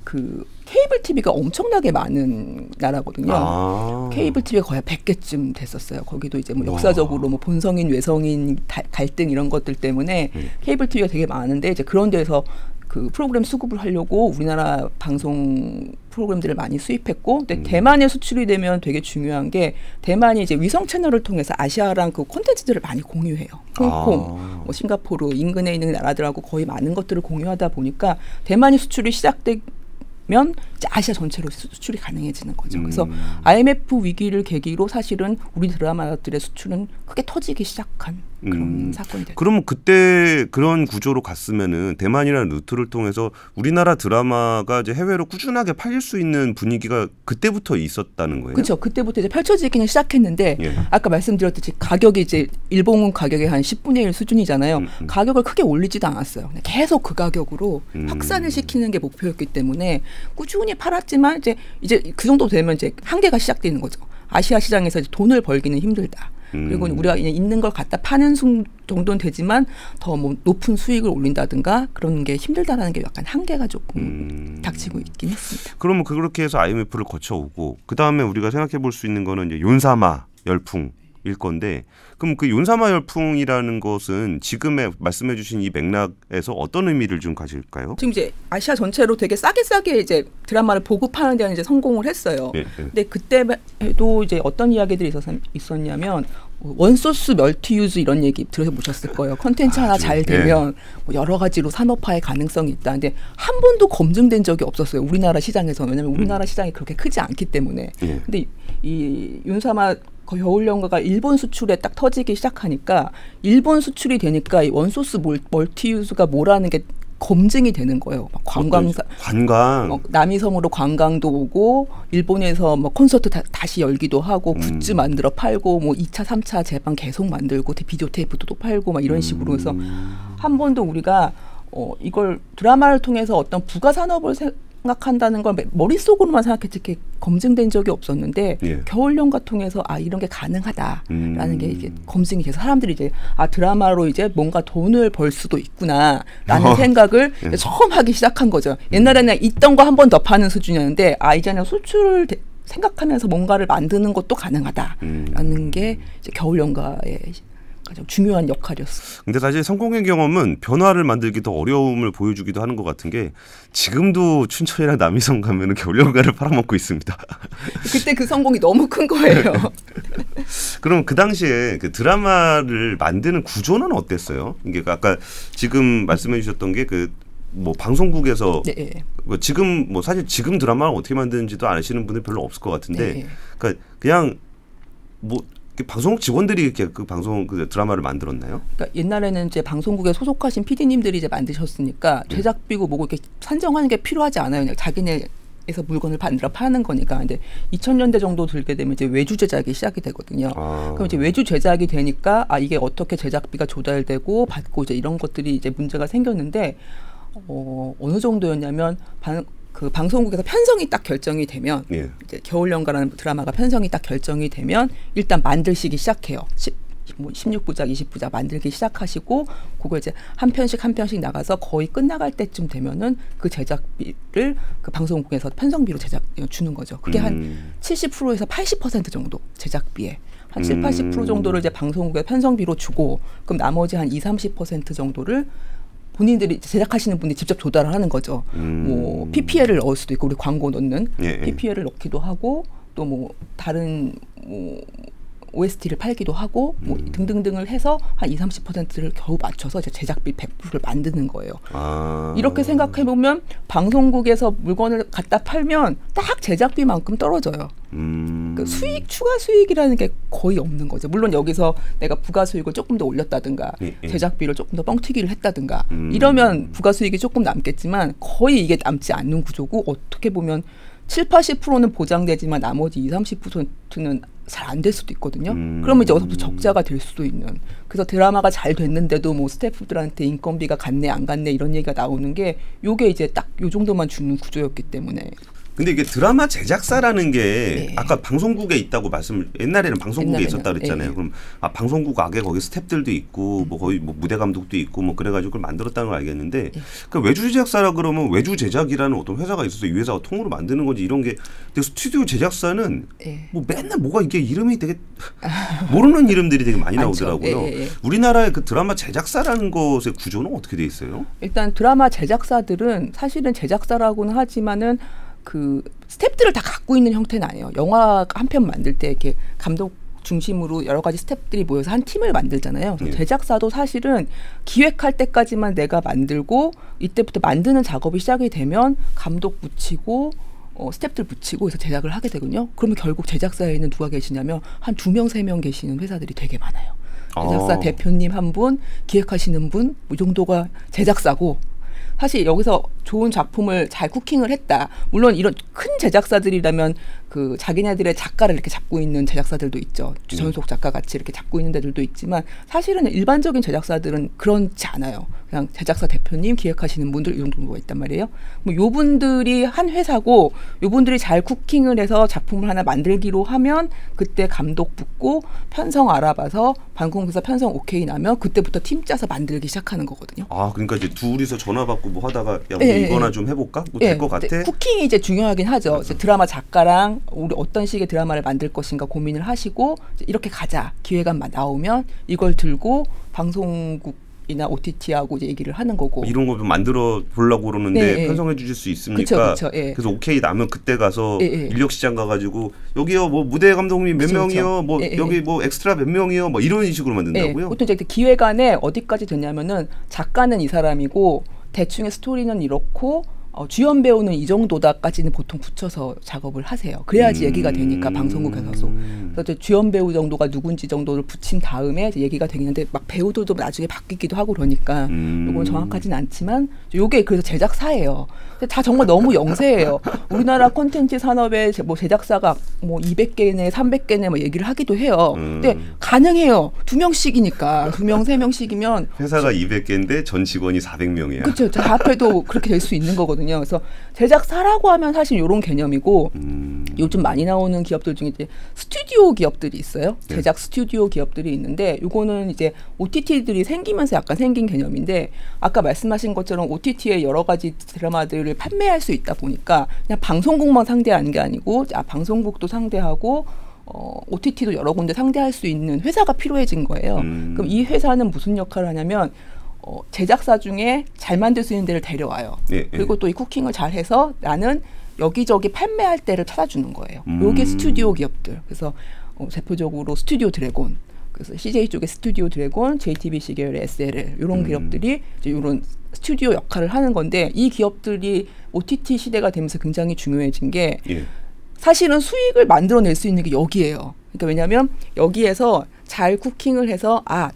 [SPEAKER 1] 그 케이블 티비가 엄청나게 많은 나라거든요. 아. 케이블 티비가 거의 백 개쯤 됐었어요. 거기도 이제 뭐 역사적으로 뭐 본성인 외성인 다, 갈등 이런 것들 때문에 음. 케이블 티비가 되게 많은데 이제 그런 데서 그 프로그램 수급을 하려고 우리나라 방송 프로그램들을 많이 수입했고, 근데 음. 대만에 수출이 되면 되게 중요한 게 대만이 이제 위성 채널을 통해서 아시아랑 그 콘텐츠들을 많이 공유해요. 홍콩, 아. 뭐 싱가포르 인근에 있는 나라들하고 거의 많은 것들을 공유하다 보니까 대만이 수출이 시작되고 면 이제 아시아 전체로 수출이 가능해지는 거죠. 그래서 음. 아이엠에프 위기를 계기로 사실은 우리 드라마들의 수출은 크게 터지기 시작한 그런 음. 사건이 됐죠.
[SPEAKER 2] 그러면 그때 그런 구조로 갔으면은 대만이라는 루트를 통해서 우리나라 드라마가 이제 해외로 꾸준하게 팔릴 수 있는 분위기가 그때부터 있었다는 거예요.
[SPEAKER 1] 그렇죠. 그때부터 이제 펼쳐지기는 시작했는데 예. 아까 말씀드렸듯이 가격이 이제 일본은 가격의 한 십분의 일 수준이잖아요. 음, 음. 가격을 크게 올리지도 않았어요. 계속 그 가격으로 음. 확산을 시키는 게 목표였기 때문에 꾸준히 팔았지만 이제 이제 그 정도 되면 이제 한계가 시작되는 거죠. 아시아 시장에서 이제 돈을 벌기는 힘들다. 음. 그리고 우리가 그냥 있는 걸 갖다 파는 정도는 되지만 더 뭐 높은 수익을 올린다든가 그런 게 힘들다라는 게 약간 한계가 조금 음. 닥치고 있긴 했습니다.
[SPEAKER 2] 그러면 그렇게 해서 아이엠에프를 거쳐오고 그 다음에 우리가 생각해 볼 수 있는 거는 이제 윤사마 열풍. 일 건데 그럼 그 윤사마 열풍이라는 것은 지금에 말씀해 주신 이 맥락에서 어떤 의미를 좀 가질까요?
[SPEAKER 1] 지금 이제 아시아 전체로 되게 싸게 싸게 이제 드라마를 보급하는 데는 이제 성공을 했어요. 네, 네. 근데 그때도 이제 어떤 이야기들이 있었, 있었냐면 원소스 멀티 유즈 이런 얘기 들어보셨을 거예요. 컨텐츠 아, 하나 잘 되면 네. 뭐 여러 가지로 산업화의 가능성이 있다. 근데 한 번도 검증된 적이 없었어요. 우리나라 시장에서. 왜냐하면 우리나라 음. 시장이 그렇게 크지 않기 때문에. 네. 근데 이 윤사마 겨울연가가 일본 수출에 딱 터지기 시작하니까 일본 수출이 되니까 이 원소스 멀티유즈가 뭐라는 게 검증이 되는 거예요. 관광사
[SPEAKER 2] 관광
[SPEAKER 1] 어, 남이섬으로 관광도 오고 일본에서 뭐 콘서트 다, 다시 열기도 하고 음. 굿즈 만들어 팔고 뭐 이 차, 삼 차 제방 계속 만들고 비디오 테이프도 또 팔고 막 이런 식으로 해서 음. 한 번도 우리가 어, 이걸 드라마를 통해서 어떤 부가 산업을 세, 생각한다는 걸 머릿속으로만 생각했지 이렇게 검증된 적이 없었는데 예. 겨울연가 통해서 아 이런 게 가능하다라는 음. 게 이게 검증이 돼서 사람들이 이제 아 드라마로 이제 뭔가 돈을 벌 수도 있구나라는 어. 생각을 예. 처음 하기 시작한 거죠. 옛날에는 있던 거 한 번 더 파는 수준이었는데 아 이제는 수출을 대, 생각하면서 뭔가를 만드는 것도 가능하다라는 음. 게 이제 겨울연가의 가장 중요한 역할이었어요.
[SPEAKER 2] 근데 사실 성공의 경험은 변화를 만들기 더 어려움을 보여주기도 하는 것 같은 게 지금도 춘천이랑 남이섬 가면은 겨울연가를 팔아먹고 있습니다.
[SPEAKER 1] 그때 그 성공이 너무 큰 거예요.
[SPEAKER 2] 그럼 그 당시에 그 드라마를 만드는 구조는 어땠어요? 이게 아까 지금 말씀해 주셨던 게 그 뭐 방송국에서 네. 지금 뭐 사실 지금 드라마를 어떻게 만드는지도 아시는 분들 별로 없을 것 같은데 네. 그러니까 그냥 뭐 방송국 직원들이 이렇게 그 방송 그 드라마를 만들었나요?
[SPEAKER 1] 그러니까 옛날에는 이제 방송국에 소속하신 피디님들이 이제 만드셨으니까 네. 제작비고 뭐고 이렇게 산정하는 게 필요하지 않아요. 그냥 자기네에서 물건을 만들어 파는 거니까. 근데 이천 년대 정도 들게 되면 이제 외주 제작이 시작이 되거든요. 아. 그럼 이제 외주 제작이 되니까 아 이게 어떻게 제작비가 조달되고 받고 이제 이런 것들이 이제 문제가 생겼는데 어, 어느 정도였냐면 방 그 방송국에서 편성이 딱 결정이 되면 예. 이제 겨울연가라는 드라마가 편성이 딱 결정이 되면 일단 만들시기 시작해요. 십, 뭐 십육 부작, 이십 부작 만들기 시작하시고 그거 이제 한 편씩 한 편씩 나가서 거의 끝나갈 때쯤 되면은 그 제작비를 그 방송국에서 편성비로 제작 주는 거죠. 그게 음. 한 칠십 퍼센트에서 팔십 퍼센트 정도 제작비에 한 칠, 팔십 퍼센트 정도를 이제 방송국에 편성비로 주고 그럼 나머지 한 이, 삼십 퍼센트 정도를 본인들이 제작하시는 분들이 직접 조달을 하는 거죠. 음. 뭐 피피엘을 넣을 수도 있고 우리 광고 넣는 예. 피피엘을 넣기도 하고 또 뭐 다른 뭐 오에스티를 팔기도 하고 뭐 음. 등등등을 해서 한 이, 삼십 퍼센트를 겨우 맞춰서 이제 제작비 백 퍼센트를 만드는 거예요. 아. 이렇게 생각해 보면 방송국에서 물건을 갖다 팔면 딱 제작비만큼 떨어져요. 음. 그 수익 추가 수익이라는 게 거의 없는 거죠. 물론 여기서 내가 부가 수익을 조금 더 올렸다든가 예, 예. 제작비를 조금 더 뻥튀기를 했다든가 음. 이러면 부가 수익이 조금 남겠지만 거의 이게 남지 않는 구조고 어떻게 보면 칠, 팔십 퍼센트는 보장되지만 나머지 이, 삼십 퍼센트는 잘 안 될 수도 있거든요. 음. 그러면 이제 어서부터 적자가 될 수도 있는. 그래서 드라마가 잘 됐는데도 뭐 스태프들한테 인건비가 갔네 안 갔네 이런 얘기가 나오는 게 요게 이제 딱 요 정도만 주는 구조였기 때문에.
[SPEAKER 2] 근데 이게 드라마 제작사라는 게 네. 아까 방송국에 있다고 말씀을 옛날에는 방송국에 옛날에는, 있었다 그랬잖아요. 네. 그럼 아 방송국 안에 거기 스태프들도 있고 음. 뭐 거의 뭐 무대 감독도 있고 뭐 그래가지고 그걸 만들었다는 걸 알겠는데 네. 그 외주 제작사라 그러면 외주 제작이라는 어떤 회사가 있어서 이 회사가 통으로 만드는 건지 이런 게 근데 스튜디오 제작사는 네. 뭐 맨날 뭐가 이게 이름이 되게 모르는 이름들이 되게 많이 나오더라고요. 네, 네. 우리나라의 그 드라마 제작사라는 것의 구조는 어떻게 돼 있어요?
[SPEAKER 1] 일단 드라마 제작사들은 사실은 제작사라고는 하지만은 그 스태프들을 다 갖고 있는 형태는 아니에요. 영화 한 편 만들 때 이렇게 감독 중심으로 여러 가지 스태프들이 모여서 한 팀을 만들잖아요.
[SPEAKER 2] 예.
[SPEAKER 1] 제작사도 사실은 기획할 때까지만 내가 만들고 이때부터 만드는 작업이 시작이 되면 감독 붙이고 어, 스태프들 붙이고 해서 제작을 하게 되거든요. 그러면 결국 제작사에는 누가 계시냐면 한 두 명, 세 명 계시는 회사들이 되게 많아요. 제작사
[SPEAKER 2] 아.
[SPEAKER 1] 대표님 한 분, 기획하시는 분, 이 정도가 제작사고 사실 여기서 좋은 작품을 잘 쿠킹을 했다. 물론 이런 큰 제작사들이라면 그 자기네들의 작가를 이렇게 잡고 있는 제작사들도 있죠. 전속 작가 같이 이렇게 잡고 있는 데들도 있지만 사실은 일반적인 제작사들은 그렇지 않아요. 그냥 제작사 대표님, 기획하시는 분들 이 정도가 있단 말이에요. 뭐 요분들이 한 회사고 요분들이 잘 쿠킹을 해서 작품을 하나 만들기로 하면 그때 감독 붙고 편성 알아봐서 방송국에서 편성 오케이 나면 그때부터 팀 짜서 만들기 시작하는 거거든요.
[SPEAKER 2] 아, 그러니까 이제 둘이서 전화 받고 뭐 하다가 야,
[SPEAKER 1] 예,
[SPEAKER 2] 우리 이거나
[SPEAKER 1] 예.
[SPEAKER 2] 좀 해볼까? 뭐 될 것
[SPEAKER 1] 네,
[SPEAKER 2] 같아?
[SPEAKER 1] 쿠킹이 이제 중요하긴 하죠. 이제 드라마 작가랑 우리 어떤 식의 드라마를 만들 것인가 고민을 하시고 이제 이렇게 가자. 기획안 나오면 이걸 들고 방송국이나 오티티하고 이제 얘기를 하는 거고.
[SPEAKER 2] 이런 거 좀 만들어 보려고 그러는데
[SPEAKER 1] 네, 네.
[SPEAKER 2] 편성해 주실 수 있습니까?
[SPEAKER 1] 그쵸, 그쵸, 예.
[SPEAKER 2] 그래서 오케이 나면 그때 가서
[SPEAKER 1] 예, 예.
[SPEAKER 2] 인력 시장 가가지고 여기요 뭐 무대 감독님 몇
[SPEAKER 1] 그쵸,
[SPEAKER 2] 명이요,
[SPEAKER 1] 그쵸.
[SPEAKER 2] 뭐
[SPEAKER 1] 예, 예.
[SPEAKER 2] 여기 뭐 엑스트라 몇 명이요, 뭐 이런 식으로
[SPEAKER 1] 네,
[SPEAKER 2] 만든다고요?
[SPEAKER 1] 보통 이제 기획안에 어디까지 되냐면은 작가는 이 사람이고 대충의 스토리는 이렇고 어, 주연 배우는 이 정도다까지는 보통 붙여서 작업을 하세요. 그래야지
[SPEAKER 2] 음.
[SPEAKER 1] 얘기가 되니까 방송국에서도. 그래서 주연 배우 정도가 누군지 정도를 붙인 다음에 이제 얘기가 되는데 막 배우들도 나중에 바뀌기도 하고 그러니까
[SPEAKER 2] 음.
[SPEAKER 1] 요건 정확하지는 않지만 요게 그래서 제작사예요. 근데 다 정말 너무 영세예요. 우리나라 콘텐츠 산업에 뭐 제작사가 뭐 이백 개네 삼백 개네 뭐 얘기를 하기도 해요.
[SPEAKER 2] 음.
[SPEAKER 1] 근데 가능해요. 두 명씩이니까 두 명 세 명씩이면
[SPEAKER 2] 회사가 이백 개인데 전 직원이 사백 명이야.
[SPEAKER 1] 그렇죠. 저 앞에도 그렇게 될 수 있는 거거든요. 그래서 제작사라고 하면 사실 이런 개념이고
[SPEAKER 2] 음.
[SPEAKER 1] 요즘 많이 나오는 기업들 중에 이제 스튜디오 기업들이 있어요.
[SPEAKER 2] 네.
[SPEAKER 1] 제작 스튜디오 기업들이 있는데 요거는 이제 오티티들이 생기면서 약간 생긴 개념인데 아까 말씀하신 것처럼 오티티에 여러 가지 드라마들을 판매할 수 있다 보니까 그냥 방송국만 상대하는 게 아니고 아, 방송국도 상대하고 어, 오티티도 여러 군데 상대할 수 있는 회사가 필요해진 거예요.
[SPEAKER 2] 음.
[SPEAKER 1] 그럼 이 회사는 무슨 역할을 하냐면 어, 제작사 중에 잘 만들 수 있는 데를 데려와요.
[SPEAKER 2] 예, 예.
[SPEAKER 1] 그리고 또 이 쿠킹을 잘 해서 나는 여기저기 판매할 때를 찾아주는 거예요.
[SPEAKER 2] 음.
[SPEAKER 1] 요게 스튜디오 기업들. 그래서 어, 대표적으로 스튜디오 드래곤, 그래서 씨제이 쪽의 스튜디오 드래곤, 제이티비씨 계열의 에스엘엘 이런
[SPEAKER 2] 음.
[SPEAKER 1] 기업들이 이제 이런 스튜디오 역할을 하는 건데 이 기업들이 오티티 시대가 되면서 굉장히 중요해진 게
[SPEAKER 2] 예.
[SPEAKER 1] 사실은 수익을 만들어낼 수 있는 게 여기예요. 그러니까 왜냐하면 여기에서 잘 쿠킹을 해서 아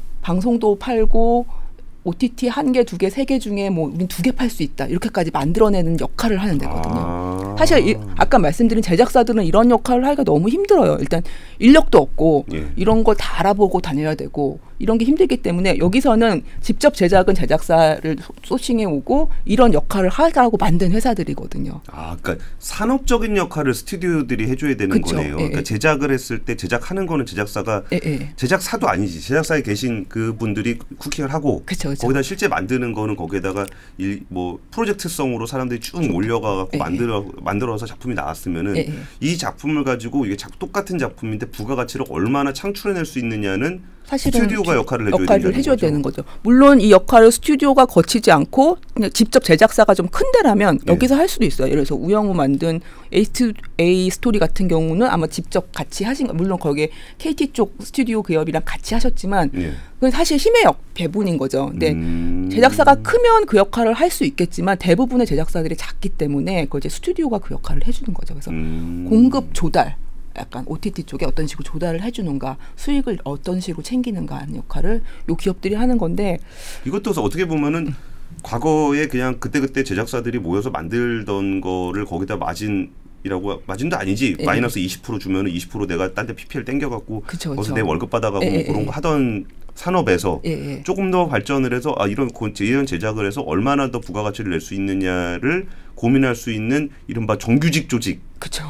[SPEAKER 1] 방송도 팔고 오티티 한 개, 두 개, 세 개 중에 뭐 우린 두 개 팔 수 있다 이렇게까지 만들어내는 역할을 하는 데거든요.
[SPEAKER 2] 아.
[SPEAKER 1] 사실 이, 아까 말씀드린 제작사들은 이런 역할을 하기가 너무 힘들어요. 일단 인력도 없고
[SPEAKER 2] 예.
[SPEAKER 1] 이런 걸 다 알아보고 다녀야 되고 이런 게 힘들기 때문에 여기서는 직접 제작은 제작사를 소- 소싱해 오고 이런 역할을 하라고 만든 회사들이거든요.
[SPEAKER 2] 아, 그러니까 산업적인 역할을 스튜디오들이 해줘야 되는
[SPEAKER 1] 그쵸.
[SPEAKER 2] 거네요.
[SPEAKER 1] 예,
[SPEAKER 2] 그러니까
[SPEAKER 1] 예.
[SPEAKER 2] 제작을 했을 때 제작하는 거는 제작사가
[SPEAKER 1] 예, 예.
[SPEAKER 2] 제작사도 아니지. 제작사에 계신 그 분들이 쿠킹을 하고
[SPEAKER 1] 그쵸, 그쵸.
[SPEAKER 2] 거기다 실제 만드는 거는 거기에다가 일, 뭐 프로젝트성으로 사람들이 쭉 몰려가갖고
[SPEAKER 1] 예,
[SPEAKER 2] 만들어 만들어서 작품이 나왔으면은
[SPEAKER 1] 예, 예.
[SPEAKER 2] 이 작품을 가지고 이게 자, 똑같은 작품인데 부가가치를 얼마나 창출해낼 수 있느냐는
[SPEAKER 1] 사실은
[SPEAKER 2] 스튜디오가 역할을 해줘야,
[SPEAKER 1] 역할을
[SPEAKER 2] 된다는
[SPEAKER 1] 해줘야
[SPEAKER 2] 거죠.
[SPEAKER 1] 되는 거죠. 물론 이 역할을 스튜디오가 거치지 않고 그냥 직접 제작사가 좀 큰 데라면
[SPEAKER 2] 네.
[SPEAKER 1] 여기서 할 수도 있어요. 예를 들어서 우영우 만든 A, A 스토리 같은 경우는 아마 직접 같이 하신 거 물론 거기에 케이티 쪽 스튜디오 기업이랑 같이 하셨지만
[SPEAKER 2] 예.
[SPEAKER 1] 그건 사실 힘의 역 배분인 거죠. 근데
[SPEAKER 2] 음.
[SPEAKER 1] 제작사가 크면 그 역할을 할 수 있겠지만 대부분의 제작사들이 작기 때문에 그 이제 스튜디오가 그 역할을 해주는 거죠. 그래서
[SPEAKER 2] 음.
[SPEAKER 1] 공급 조달 약간 오티티 쪽에 어떤 식으로 조달을 해주는가 수익을 어떤 식으로 챙기는가 하는 역할을 요 기업들이 하는 건데
[SPEAKER 2] 이것도 어떻게 보면은 과거에 그냥 그때그때 제작사들이 모여서 만들던 거를 거기다 마진이라고 마진도 아니지
[SPEAKER 1] 예.
[SPEAKER 2] 마이너스 이십 퍼센트 주면은 이십 퍼센트 내가 딴 데 피피엘 땡겨갖고
[SPEAKER 1] 그쵸,
[SPEAKER 2] 거기서
[SPEAKER 1] 그쵸.
[SPEAKER 2] 내 월급 받아가고
[SPEAKER 1] 예,
[SPEAKER 2] 뭐
[SPEAKER 1] 예,
[SPEAKER 2] 그런
[SPEAKER 1] 예.
[SPEAKER 2] 거 하던 산업에서
[SPEAKER 1] 예, 예.
[SPEAKER 2] 조금 더 발전을 해서 아 이런 고- 이런 제작을 해서 얼마나 더 부가가치를 낼 수 있느냐를 고민할 수 있는 이른바 정규직 조직
[SPEAKER 1] 그쵸.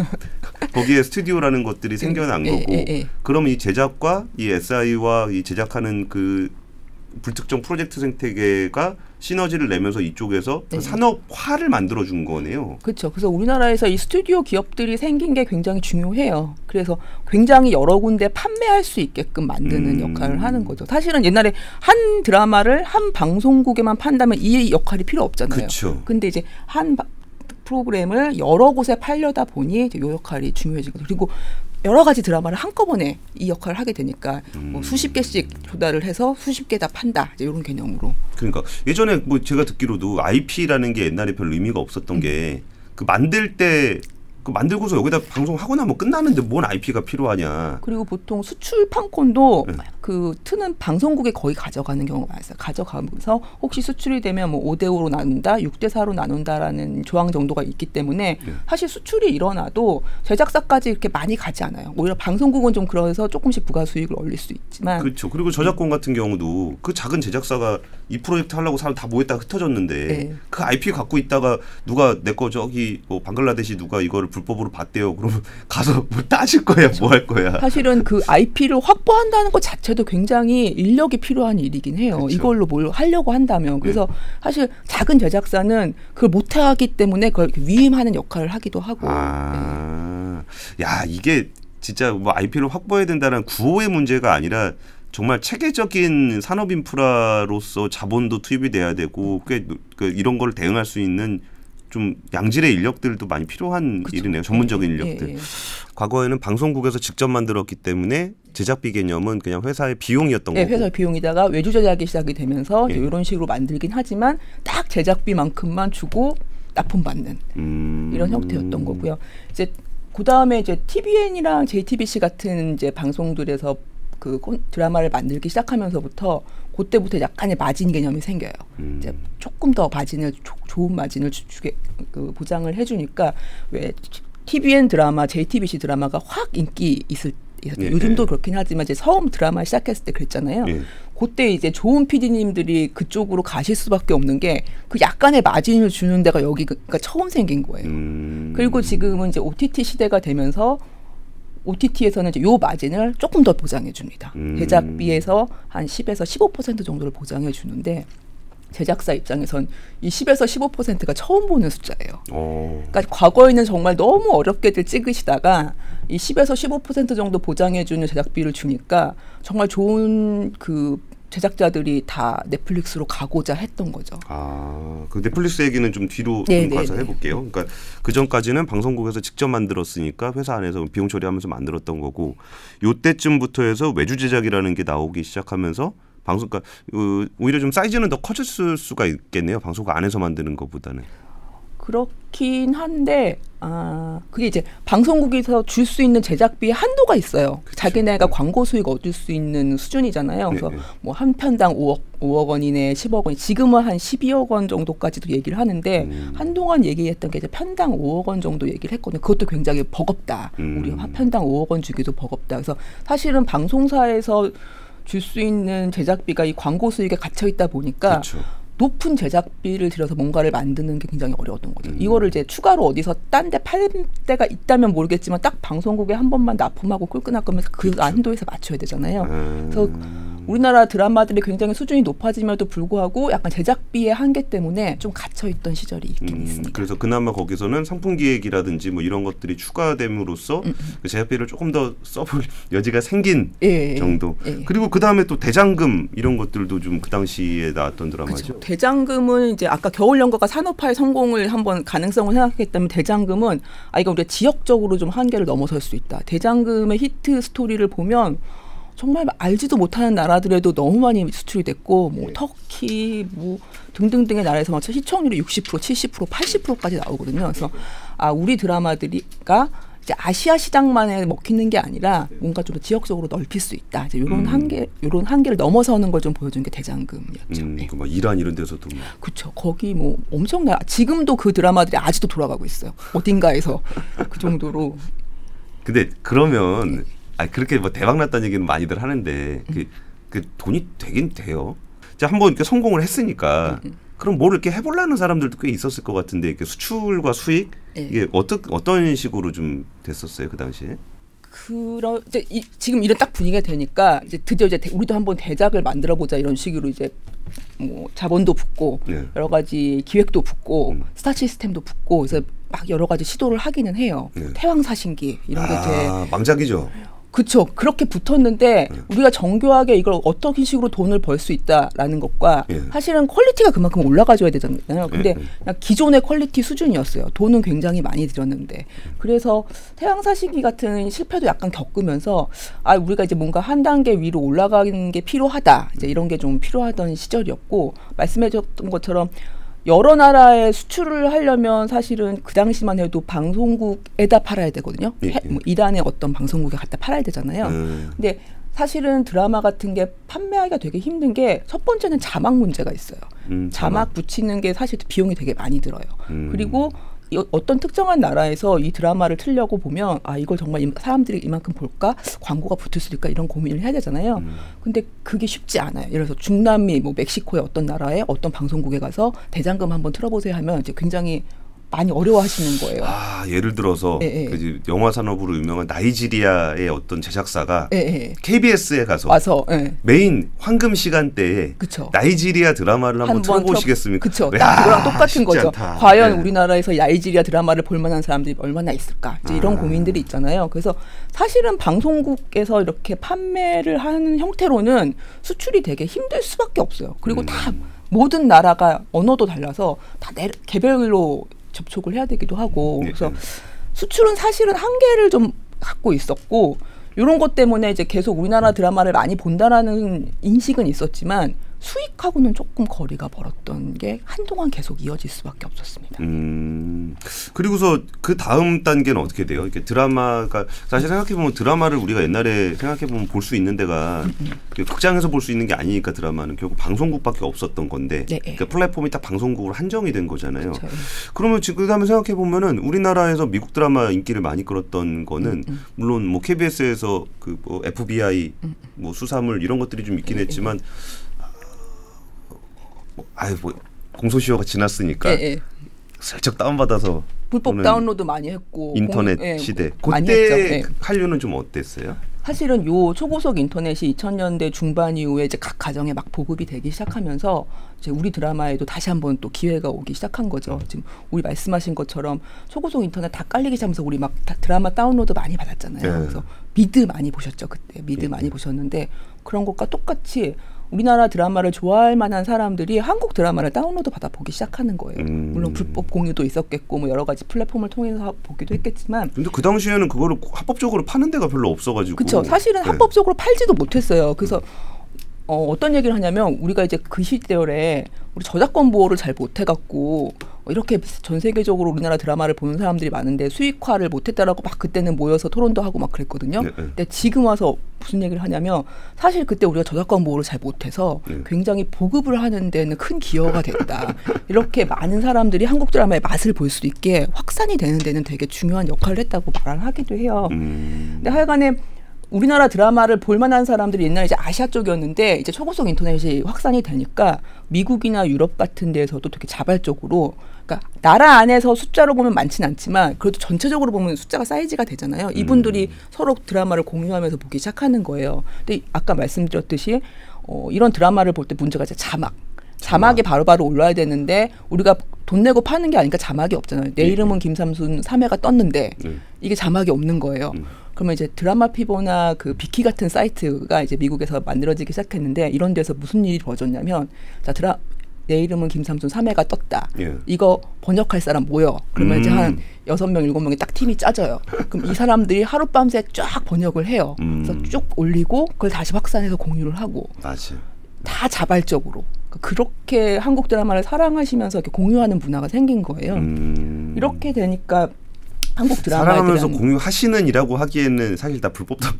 [SPEAKER 2] 거기에 스튜디오라는 것들이 생겨난
[SPEAKER 1] 예,
[SPEAKER 2] 거고
[SPEAKER 1] 예, 예.
[SPEAKER 2] 그러면 이 제작과 이 에스아이와 이 제작하는 그 불특정 프로젝트 생태계가 시너지를 내면서 이쪽에서
[SPEAKER 1] 네.
[SPEAKER 2] 산업화를 만들어준 거네요.
[SPEAKER 1] 그렇죠. 그래서 우리나라에서 이 스튜디오 기업들이 생긴 게 굉장히 중요해요. 그래서 굉장히 여러 군데 판매할 수 있게끔 만드는
[SPEAKER 2] 음.
[SPEAKER 1] 역할을 하는 거죠. 사실은 옛날에 한 드라마를 한 방송국에만 판다면 이 역할이 필요 없잖아요.
[SPEAKER 2] 그쵸.
[SPEAKER 1] 근데 이제 한 바- 프로그램을 여러 곳에 팔려다 보니 이제 이 역할이 중요해진 거죠. 그리고 여러 가지 드라마를 한꺼번에 이 역할을 하게 되니까
[SPEAKER 2] 음.
[SPEAKER 1] 뭐 수십 개씩 조달을 해서 수십 개 다 판다 이제 이런 개념으로.
[SPEAKER 2] 그러니까 예전에 뭐 제가 듣기로도 아이피라는 게 옛날에 별 의미가 없었던
[SPEAKER 1] 음.
[SPEAKER 2] 게 그 만들 때 그 만들고서 여기다 방송하고 나면 끝나는데 뭔 아이피가 필요하냐.
[SPEAKER 1] 그리고 보통 수출 판권도
[SPEAKER 2] 네.
[SPEAKER 1] 그 트는 방송국에 거의 가져가는 경우가 많았어요. 가져가면서 혹시 수출이 되면 뭐 오 대 오로 나눈다, 육 대 사로 나눈다라는 조항 정도가 있기 때문에
[SPEAKER 2] 네.
[SPEAKER 1] 사실 수출이 일어나도 제작사까지 이렇게 많이 가지 않아요. 오히려 방송국은 좀 그래서 조금씩 부가 수익을 올릴 수 있지만.
[SPEAKER 2] 그렇죠. 그리고 저작권 같은 경우도 그 작은 제작사가 이 프로젝트 하려고 사람 다 모였다가 흩어졌는데
[SPEAKER 1] 네.
[SPEAKER 2] 그 아이피 갖고 있다가 누가 내 거 저기 뭐 방글라데시 누가 이거를 불법으로 봤대요. 그러면 가서 뭐 따질 거야,
[SPEAKER 1] 그렇죠.
[SPEAKER 2] 뭐 할 거야.
[SPEAKER 1] 사실은 그 아이피를 확보한다는 것 자체도 굉장히 인력이 필요한 일이긴 해요.
[SPEAKER 2] 그쵸.
[SPEAKER 1] 이걸로 뭘 하려고 한다면. 그래서
[SPEAKER 2] 네.
[SPEAKER 1] 사실 작은 제작사는 그걸 못하기 때문에 그걸 위임하는 역할을 하기도 하고.
[SPEAKER 2] 아, 네. 야 이게 진짜 뭐 아이피를 확보해야 된다는 구호의 문제가 아니라 정말 체계적인 산업 인프라로서 자본도 투입이 돼야 되고 꽤 그 이런 걸 대응할 수 있는 좀 양질의 인력들도 많이 필요한
[SPEAKER 1] 그쵸.
[SPEAKER 2] 일이네요. 전문적인
[SPEAKER 1] 예,
[SPEAKER 2] 인력들.
[SPEAKER 1] 예, 예.
[SPEAKER 2] 과거에는 방송국에서 직접 만들었기 때문에 제작비 개념은 그냥 회사의 비용이었던
[SPEAKER 1] 네,
[SPEAKER 2] 거고.
[SPEAKER 1] 회사 비용이다가 외주 제작이 시작이 되면서
[SPEAKER 2] 예.
[SPEAKER 1] 이런 식으로 만들긴 하지만 딱 제작비만큼만 주고 납품받는
[SPEAKER 2] 음.
[SPEAKER 1] 이런 형태였던 거고요. 이제 그 다음에 이제 티비엔이랑 제이티비씨 같은 이제 방송들에서 그 드라마를 만들기 시작하면서부터 그때부터 약간의 마진 개념이 생겨요.
[SPEAKER 2] 음. 이제
[SPEAKER 1] 조금 더 마진을 조, 좋은 마진을 주, 주게 그 보장을 해주니까 왜 티비엔 드라마, 제이티비씨 드라마가 확 인기 있을 때
[SPEAKER 2] 예,
[SPEAKER 1] 요즘도
[SPEAKER 2] 예.
[SPEAKER 1] 그렇긴 하지만 이제 처음 드라마 시작했을 때 그랬잖아요.
[SPEAKER 2] 예.
[SPEAKER 1] 그때 이제 좋은 피디님들이 그쪽으로 가실 수밖에 없는 게 그 약간의 마진을 주는 데가 여기가 처음 생긴 거예요.
[SPEAKER 2] 음.
[SPEAKER 1] 그리고 지금은 이제 오티티 시대가 되면서 오티티에서는 이제 요 마진을 조금 더 보장해 줍니다.
[SPEAKER 2] 음.
[SPEAKER 1] 제작비에서 한 십에서 십오 퍼센트 정도를 보장해 주는데 제작사 입장에선 이 십에서 십오 퍼센트가 처음 보는 숫자예요.
[SPEAKER 2] 어.
[SPEAKER 1] 그러니까 과거에는 정말 너무 어렵게들 찍으시다가 이 십에서 십오 퍼센트 정도 보장해 주는 제작비를 주니까 정말 좋은 그 제작자들이 다 넷플릭스로 가고자 했던 거죠.
[SPEAKER 2] 아, 그 넷플릭스 얘기는 좀 뒤로
[SPEAKER 1] 네,
[SPEAKER 2] 좀
[SPEAKER 1] 네,
[SPEAKER 2] 가서
[SPEAKER 1] 네.
[SPEAKER 2] 해볼게요. 그러니까 그 전까지는 방송국에서 직접 만들었으니까 회사 안에서 비용 처리하면서 만들었던 거고, 요때쯤부터 해서 외주 제작이라는 게 나오기 시작하면서 방송, 그러니까 어, 오히려 좀 사이즈는 더 커졌을 수가 있겠네요. 방송국 안에서 만드는 것보다는.
[SPEAKER 1] 그렇긴 한데 아 그게 이제 방송국에서 줄 수 있는 제작비의 한도가 있어요.
[SPEAKER 2] 그쵸.
[SPEAKER 1] 자기네가
[SPEAKER 2] 네.
[SPEAKER 1] 광고 수익 얻을 수 있는 수준이잖아요. 그래서
[SPEAKER 2] 네, 네.
[SPEAKER 1] 뭐 한 편당 오억, 오억 원이네, 십억 원, 지금은 한 십이억 원 정도까지도 얘기를 하는데
[SPEAKER 2] 음.
[SPEAKER 1] 한동안 얘기했던 게 이제 편당 오억 원 정도 얘기를 했거든요. 그것도 굉장히 버겁다.
[SPEAKER 2] 음.
[SPEAKER 1] 우리 편당 오억 원 주기도 버겁다. 그래서 사실은 방송사에서 줄 수 있는 제작비가 이 광고 수익에 갇혀 있다 보니까
[SPEAKER 2] 그렇죠.
[SPEAKER 1] 높은 제작비를 들여서 뭔가를 만드는 게 굉장히 어려웠던 거죠.
[SPEAKER 2] 음.
[SPEAKER 1] 이거를 이제 추가로 어디서 딴 데 팔 데가 있다면 모르겠지만 딱 방송국에 한 번만 납품하고 끌끈할 거면서 그
[SPEAKER 2] 그쵸.
[SPEAKER 1] 한도에서 맞춰야 되잖아요.
[SPEAKER 2] 음.
[SPEAKER 1] 그래서 우리나라 드라마들이 굉장히 수준이 높아짐에도 불구하고 약간 제작비의 한계 때문에 좀 갇혀있던 시절이 있긴
[SPEAKER 2] 음,
[SPEAKER 1] 있습니다.
[SPEAKER 2] 그래서 그나마 거기서는 상품 기획이라든지 뭐 이런 것들이 추가됨으로써
[SPEAKER 1] 음,
[SPEAKER 2] 그 제작비를 조금 더 써볼 여지가 생긴
[SPEAKER 1] 예,
[SPEAKER 2] 정도.
[SPEAKER 1] 예, 예.
[SPEAKER 2] 그리고 그 다음에 또 대장금 이런 것들도 좀 그 당시에 나왔던 드라마죠.
[SPEAKER 1] 그렇죠. 대장금은 이제 아까 겨울연가가 산업화의 성공을 한번 가능성을 생각했다면 대장금은 아 이거 우리가 지역적으로 좀 한계를 넘어설 수 있다. 대장금의 히트 스토리를 보면 정말 알지도 못하는 나라들에도 너무 많이 수출이 됐고 뭐
[SPEAKER 2] 네.
[SPEAKER 1] 터키 뭐 등등등의 나라에서 막 시청률이 육십 퍼센트, 칠십 퍼센트, 팔십 퍼센트까지 나오거든요. 그래서 아 우리 드라마들이가 이제 아시아 시장만에 먹히는 게 아니라 뭔가 좀 더 지역적으로 넓힐 수 있다. 이제 이런
[SPEAKER 2] 음.
[SPEAKER 1] 한계, 이런 한계를 넘어서는 걸 좀 보여준 게 대장금이었죠.
[SPEAKER 2] 음,
[SPEAKER 1] 네.
[SPEAKER 2] 그 막 이란 이런 데서도 뭐.
[SPEAKER 1] 그렇죠. 거기 뭐 엄청나. 지금도 그 드라마들이 아직도 돌아가고 있어요. 어딘가에서 그 정도로.
[SPEAKER 2] 근데 그러면 아 그렇게 뭐 대박 났다는 얘기는 많이들 하는데 그,
[SPEAKER 1] 음.
[SPEAKER 2] 그 돈이 되긴 돼요. 자 한번 이렇게 성공을 했으니까
[SPEAKER 1] 음, 음.
[SPEAKER 2] 그럼 뭘 이렇게 해보려는 사람들도 꽤 있었을 것 같은데 이렇게 수출과 수익
[SPEAKER 1] 네.
[SPEAKER 2] 이게 어떤 어떤 식으로 좀 됐었어요 그 당시에?
[SPEAKER 1] 그런 이제 이, 지금 이런 딱 분위기가 되니까 이제 드디어 이제 대, 우리도 한번 대작을 만들어 보자 이런 식으로 이제 뭐 자본도 붙고
[SPEAKER 2] 네.
[SPEAKER 1] 여러 가지 기획도 붙고
[SPEAKER 2] 음.
[SPEAKER 1] 스타 시스템도 붙고 그래서 막 여러 가지 시도를 하기는 해요.
[SPEAKER 2] 네.
[SPEAKER 1] 태왕사신기 이런 게 이제
[SPEAKER 2] 아 망작이죠.
[SPEAKER 1] 그렇죠. 그렇게 붙었는데 네. 우리가 정교하게 이걸 어떤 식으로 돈을 벌 수 있다라는 것과 네. 사실은 퀄리티가 그만큼 올라가줘야 되잖아요. 근데 네. 그냥 기존의 퀄리티 수준이었어요. 돈은 굉장히 많이 들였는데. 그래서 태양사 시기 같은 실패도 약간 겪으면서 아 우리가 이제 뭔가 한 단계 위로 올라가는 게 필요하다. 이제 이런 게 좀 필요하던 시절이었고 말씀해줬던 것처럼 여러 나라에 수출을 하려면 사실은 그 당시만 해도 방송국에다 팔아야 되거든요. 예, 예. 뭐 이란의 어떤 방송국에 갖다 팔아야 되잖아요. 음. 근데 사실은 드라마 같은 게 판매하기가 되게 힘든 게 첫 번째는 자막 문제가 있어요. 음, 자막. 자막 붙이는 게 사실 비용이 되게 많이 들어요. 음. 그리고 이, 어떤 특정한 나라에서 이 드라마를 틀려고 보면 아 이걸 정말 이, 사람들이 이만큼 볼까? 광고가 붙을 수 있을까? 이런 고민을 해야 되잖아요. 음. 근데 그게 쉽지 않아요. 예를 들어서 중남미, 뭐 멕시코의 어떤 나라에 어떤 방송국에 가서 대장금 한번 틀어보세요 하면 이제 굉장히 많이 어려워하시는 거예요.
[SPEAKER 2] 아 예를 들어서 네, 그 영화 산업으로 유명한 나이지리아의 어떤 제작사가 네, 케이비에스에 가서
[SPEAKER 1] 와서 네.
[SPEAKER 2] 메인 황금 시간대에 그쵸. 나이지리아 드라마를 한번, 한번 틀어보시겠습니까?
[SPEAKER 1] 그렇죠. 딱 그거랑 똑같은 거죠. 않다. 과연 네. 우리나라에서 나이지리아 드라마를 볼 만한 사람들이 얼마나 있을까? 이제 이런 아. 고민들이 있잖아요. 그래서 사실은 방송국에서 이렇게 판매를 하는 형태로는 수출이 되게 힘들 수밖에 없어요. 그리고 음. 다 모든 나라가 언어도 달라서 다 내, 개별로 접촉을 해야 되기도 하고 그래서 네. 수출은 사실은 한계를 좀 갖고 있었고 이런 것 때문에 이제 계속 우리나라 드라마를 많이 본다라는 인식은 있었지만 수익하고는 조금 거리가 멀었던 게 한동안 계속 이어질 수밖에 없었습니다.
[SPEAKER 2] 음, 그리고서 그 다음 단계는 어떻게 돼요? 이렇게 드라마가 사실 생각해 보면 드라마를 우리가 옛날에 생각해 보면 볼 수 있는 데가 음, 음. 극장에서 볼 수 있는 게 아니니까 드라마는 결국 방송국밖에 없었던 건데 네. 그러니까 플랫폼이 딱 방송국으로 한정이 된 거잖아요. 그렇죠. 그러면 지금 그다음에 생각해 보면은 우리나라에서 미국 드라마 인기를 많이 끌었던 거는 음, 음. 물론 뭐 케이비에스에서 그 뭐 에프비아이 음. 뭐 수사물 이런 것들이 좀 있긴 네. 했지만. 아유 뭐 공소시효가 지났으니까 예, 예. 슬쩍 다운받아서
[SPEAKER 1] 불법 다운로드 많이 했고
[SPEAKER 2] 인터넷 공, 예, 시대 그때 예. 한류는 좀 어땠어요?
[SPEAKER 1] 사실은 요 초고속 인터넷이 이천 년대 중반 이후에 이제 각 가정에 막 보급이 되기 시작하면서 이제 우리 드라마에도 다시 한번 또 기회가 오기 시작한 거죠. 지금 우리 말씀하신 것처럼 초고속 인터넷 다 깔리기 시작하면서 우리 막 다 드라마 다운로드 많이 받았잖아요. 예. 그래서 미드 많이 보셨죠 그때 미드 예. 많이 보셨는데 그런 것과 똑같이 우리나라 드라마를 좋아할 만한 사람들이 한국 드라마를 다운로드 받아 보기 시작하는 거예요. 음. 물론 불법 공유도 있었겠고 뭐 여러 가지 플랫폼을 통해서 보기도 했겠지만
[SPEAKER 2] 근데 그 당시에는 그거를 합법적으로 파는 데가 별로 없어가지고
[SPEAKER 1] 그렇죠. 사실은 네. 합법적으로 팔지도 못했어요. 그래서 어, 어떤 얘기를 하냐면 우리가 이제 그 시절에 우리 저작권 보호를 잘 못해갖고 이렇게 전 세계적으로 우리나라 드라마를 보는 사람들이 많은데 수익화를 못했다라고 막 그때는 모여서 토론도 하고 막 그랬거든요. 네, 네. 근데 지금 와서 무슨 얘기를 하냐면 사실 그때 우리가 저작권 보호를 잘 못해서 네. 굉장히 보급을 하는 데는 큰 기여가 됐다. 이렇게 많은 사람들이 한국 드라마의 맛을 볼 수 있게 확산이 되는 데는 되게 중요한 역할을 했다고 말을 하기도 해요. 음. 근데 하여간에 우리나라 드라마를 볼 만한 사람들이 옛날에 이제 아시아 쪽이었는데 이제 초고속 인터넷이 확산이 되니까 미국이나 유럽 같은 데에서도 되게 자발적으로 그러니까 나라 안에서 숫자로 보면 많지는 않지만 그래도 전체적으로 보면 숫자가 사이즈가 되잖아요. 이분들이 음. 서로 드라마를 공유하면서 보기 시작하는 거예요. 근데 아까 말씀드렸듯이 어, 이런 드라마를 볼 때 문제가 이제 자막. 자막이 바로바로 올라야 되는데 우리가 돈 내고 파는 게 아니니까 자막이 없잖아요. 내 이름은 김삼순 삼 회가 떴는데 이게 자막이 없는 거예요. 그러면 이제 드라마 피버나 그 비키 같은 사이트가 이제 미국에서 만들어지기 시작했는데 이런 데서 무슨 일이 벌어졌냐면 자 드라 내 이름은 김삼순 삼 회가 떴다. 예. 이거 번역할 사람 모여. 그러면 음. 이제 한 여섯 명 일곱 명이 딱 팀이 짜져요. 그럼 이 사람들이 하룻밤새 쫙 번역을 해요. 음. 그래서 쭉 올리고 그걸 다시 확산해서 공유를 하고.
[SPEAKER 2] 맞아.
[SPEAKER 1] 다 자발적으로. 그렇게 한국 드라마를 사랑하시면서 이렇게 공유하는 문화가 생긴 거예요. 음. 이렇게 되니까 한국 드라마에
[SPEAKER 2] 사랑하면서 대한 공유하시는이라고 하기에는 사실 다 불법다.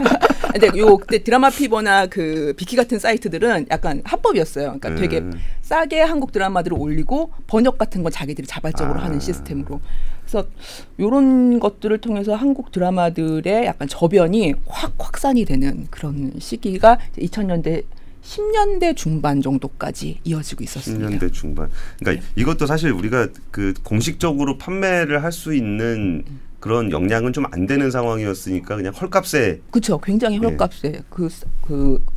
[SPEAKER 1] 근데 요 그때 드라마 피버나 그 비키 같은 사이트들은 약간 합법이었어요. 그러니까 음. 되게 싸게 한국 드라마들을 올리고 번역 같은 건 자기들이 자발적으로 아. 하는 시스템으로. 그래서 이런 것들을 통해서 한국 드라마들의 약간 저변이 확 확산이 되는 그런 시기가 이천 년대 십 년대 중반 정도까지 이어지고 있었습니다.
[SPEAKER 2] 십 년대 중반. 그러니까 네. 이것도 사실 우리가 그 공식적으로 판매를 할 수 있는 그런 역량은 좀 안 되는 상황이었으니까 그냥 헐값에.
[SPEAKER 1] 그렇죠. 굉장히 헐값에 네. 그, 그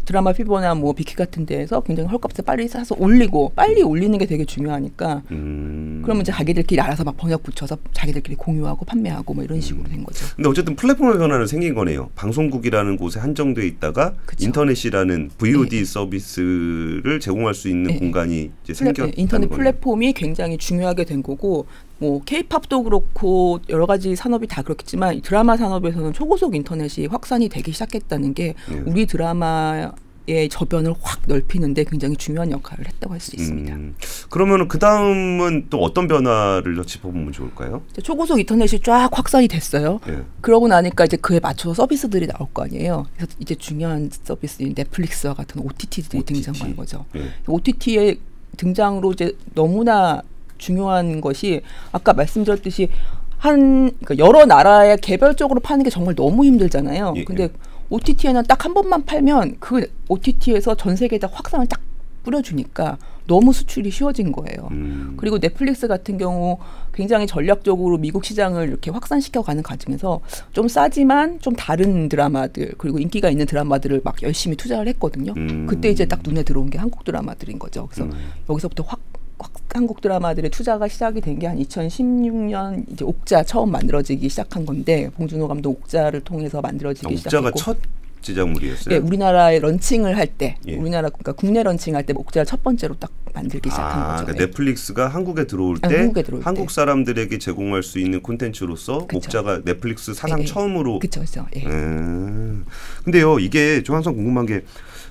[SPEAKER 1] 드라마 피버나 뭐 비키 같은 데에서 굉장히 헐값에 빨리 사서 올리고 빨리 올리는 게 되게 중요하니까 음. 그러면 이제 자기들끼리 알아서 막 번역 붙여서 자기들끼리 공유하고 판매하고 뭐 이런 식으로 된 거죠.
[SPEAKER 2] 근데 어쨌든 플랫폼의 변화는 생긴 거네요. 방송국이라는 곳에 한정돼 있다가 그쵸. 인터넷이라는 브이오디 네. 서비스를 제공할 수 있는 네. 공간이 이제 생겼다는 거네요.
[SPEAKER 1] 인터넷 플랫폼이 굉장히 중요하게 된 거고 뭐 케이팝도 그렇고 여러 가지 산업이 다 그렇겠지만 드라마 산업에서는 초고속 인터넷이 확산이 되기 시작했다는 게 네. 우리 드라마의 저변을 확 넓히는데 굉장히 중요한 역할을 했다고 할 수 있습니다.
[SPEAKER 2] 음, 그러면 그 다음은 또 어떤 변화를 짚어보면 좋을까요?
[SPEAKER 1] 초고속 인터넷이 쫙 확산이 됐어요. 네. 그러고 나니까 이제 그에 맞춰서 서비스들이 나올 거 아니에요. 그래서 이제 중요한 서비스인 넷플릭스와 같은 오티티들이 오티티. 등장한 거죠. 네. 오티티의 등장으로 이제 너무나 중요한 것이 아까 말씀드렸듯이 한 그러니까 여러 나라에 개별적으로 파는 게 정말 너무 힘들잖아요. 예, 근데 예. 오티티에는 딱 한 번만 팔면 그 오티티에서 전 세계에다 확산을 딱 뿌려주니까 너무 수출이 쉬워진 거예요. 음. 그리고 넷플릭스 같은 경우 굉장히 전략적으로 미국 시장을 이렇게 확산시켜가는 과정에서 좀 싸지만 좀 다른 드라마들 그리고 인기가 있는 드라마들을 막 열심히 투자를 했거든요. 음. 그때 이제 딱 눈에 들어온 게 한국 드라마들인 거죠. 그래서 음. 여기서부터 확 한국 드라마들의 투자가 시작이 된 게 한 이천십육 년 이제 옥자 처음 만들어지기 시작한 건데 봉준호 감독 옥자를 통해서 만들어지기
[SPEAKER 2] 아,
[SPEAKER 1] 시작했고
[SPEAKER 2] 옥자가 첫 제작물이었어요?
[SPEAKER 1] 네, 우리나라에 런칭을 할 때 예. 우리나라 그러니까 국내 런칭할 때 옥자를 첫 번째로 딱 만들기 시작한
[SPEAKER 2] 아,
[SPEAKER 1] 거죠.
[SPEAKER 2] 그러니까 넷플릭스가 한국에 들어올 때 아, 한국에 들어올 한국 때. 사람들에게 제공할 수 있는 콘텐츠로서 그쵸. 옥자가 넷플릭스 사상 예, 처음으로
[SPEAKER 1] 그렇죠. 그렇죠. 예.
[SPEAKER 2] 음. 근데요 이게 좀 항상 궁금한 게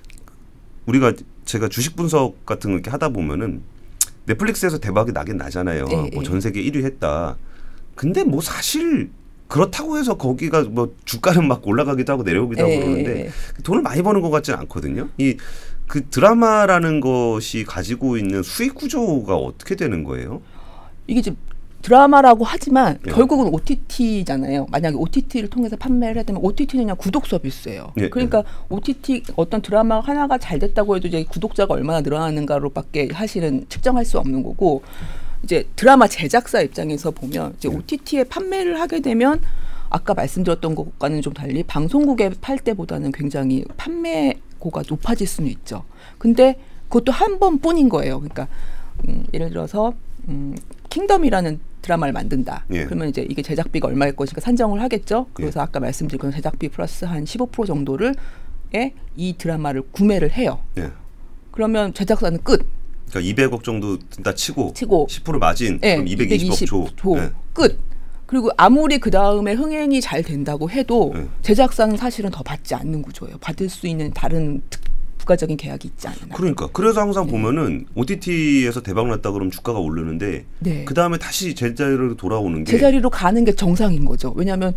[SPEAKER 2] 우리가 제가 주식 분석 같은 거 이렇게 하다 보면은 넷플릭스에서 대박이 나긴 나잖아요. 네, 뭐 전 세계 일 위 했다. 근데 뭐 사실 그렇다고 해서 거기가 뭐 주가는 막 올라가기도 하고 내려오기도 하고 네, 그러는데 네. 돈을 많이 버는 것 같지는 않거든요. 이 그 드라마라는 것이 가지고 있는 수익 구조가 어떻게 되는 거예요?
[SPEAKER 1] 이게 지금 드라마라고 하지만 네. 결국은 오티티잖아요. 만약에 오티티를 통해서 판매를 해야 되면 오티티는 그냥 구독 서비스예요. 네. 그러니까 네. 오티티 어떤 드라마 하나가 잘 됐다고 해도 이제 구독자가 얼마나 늘어나는가로밖에 사실은 측정할 수 없는 거고 이제 드라마 제작사 입장에서 보면 이제 네. 오티티에 판매를 하게 되면 아까 말씀드렸던 것과는 좀 달리 방송국에 팔 때보다는 굉장히 판매고가 높아질 수는 있죠. 근데 그것도 한 번뿐인 거예요. 그러니까 음, 예를 들어서 음, 킹덤이라는 드라마를 만든다. 예. 그러면 이제 이게 제작비가 얼마일 것인가 산정을 하겠죠. 그래서 예. 아까 말씀드린 건 제작비 플러스 한 십오 퍼센트 정도를 에 이 드라마를 구매를 해요. 예. 그러면 제작사는 끝.
[SPEAKER 2] 그러니까 이백억 정도 든다 치고,
[SPEAKER 1] 치고
[SPEAKER 2] 십 퍼센트 마진 예. 그럼 이백이십억 조.
[SPEAKER 1] 조. 예. 끝. 그리고 아무리 그 다음에 흥행이 잘 된다고 해도 예. 제작사는 사실은 더 받지 않는 구조예요. 받을 수 있는 다른 특 부가적인 계약이 있지 않나.
[SPEAKER 2] 그러니까 그래서 항상 네. 보면은 오티티에서 대박 났다 그러면 주가가 오르는데 네. 그 다음에 다시 제자리로 돌아오는 게
[SPEAKER 1] 제자리로 가는 게 정상인 거죠. 왜냐하면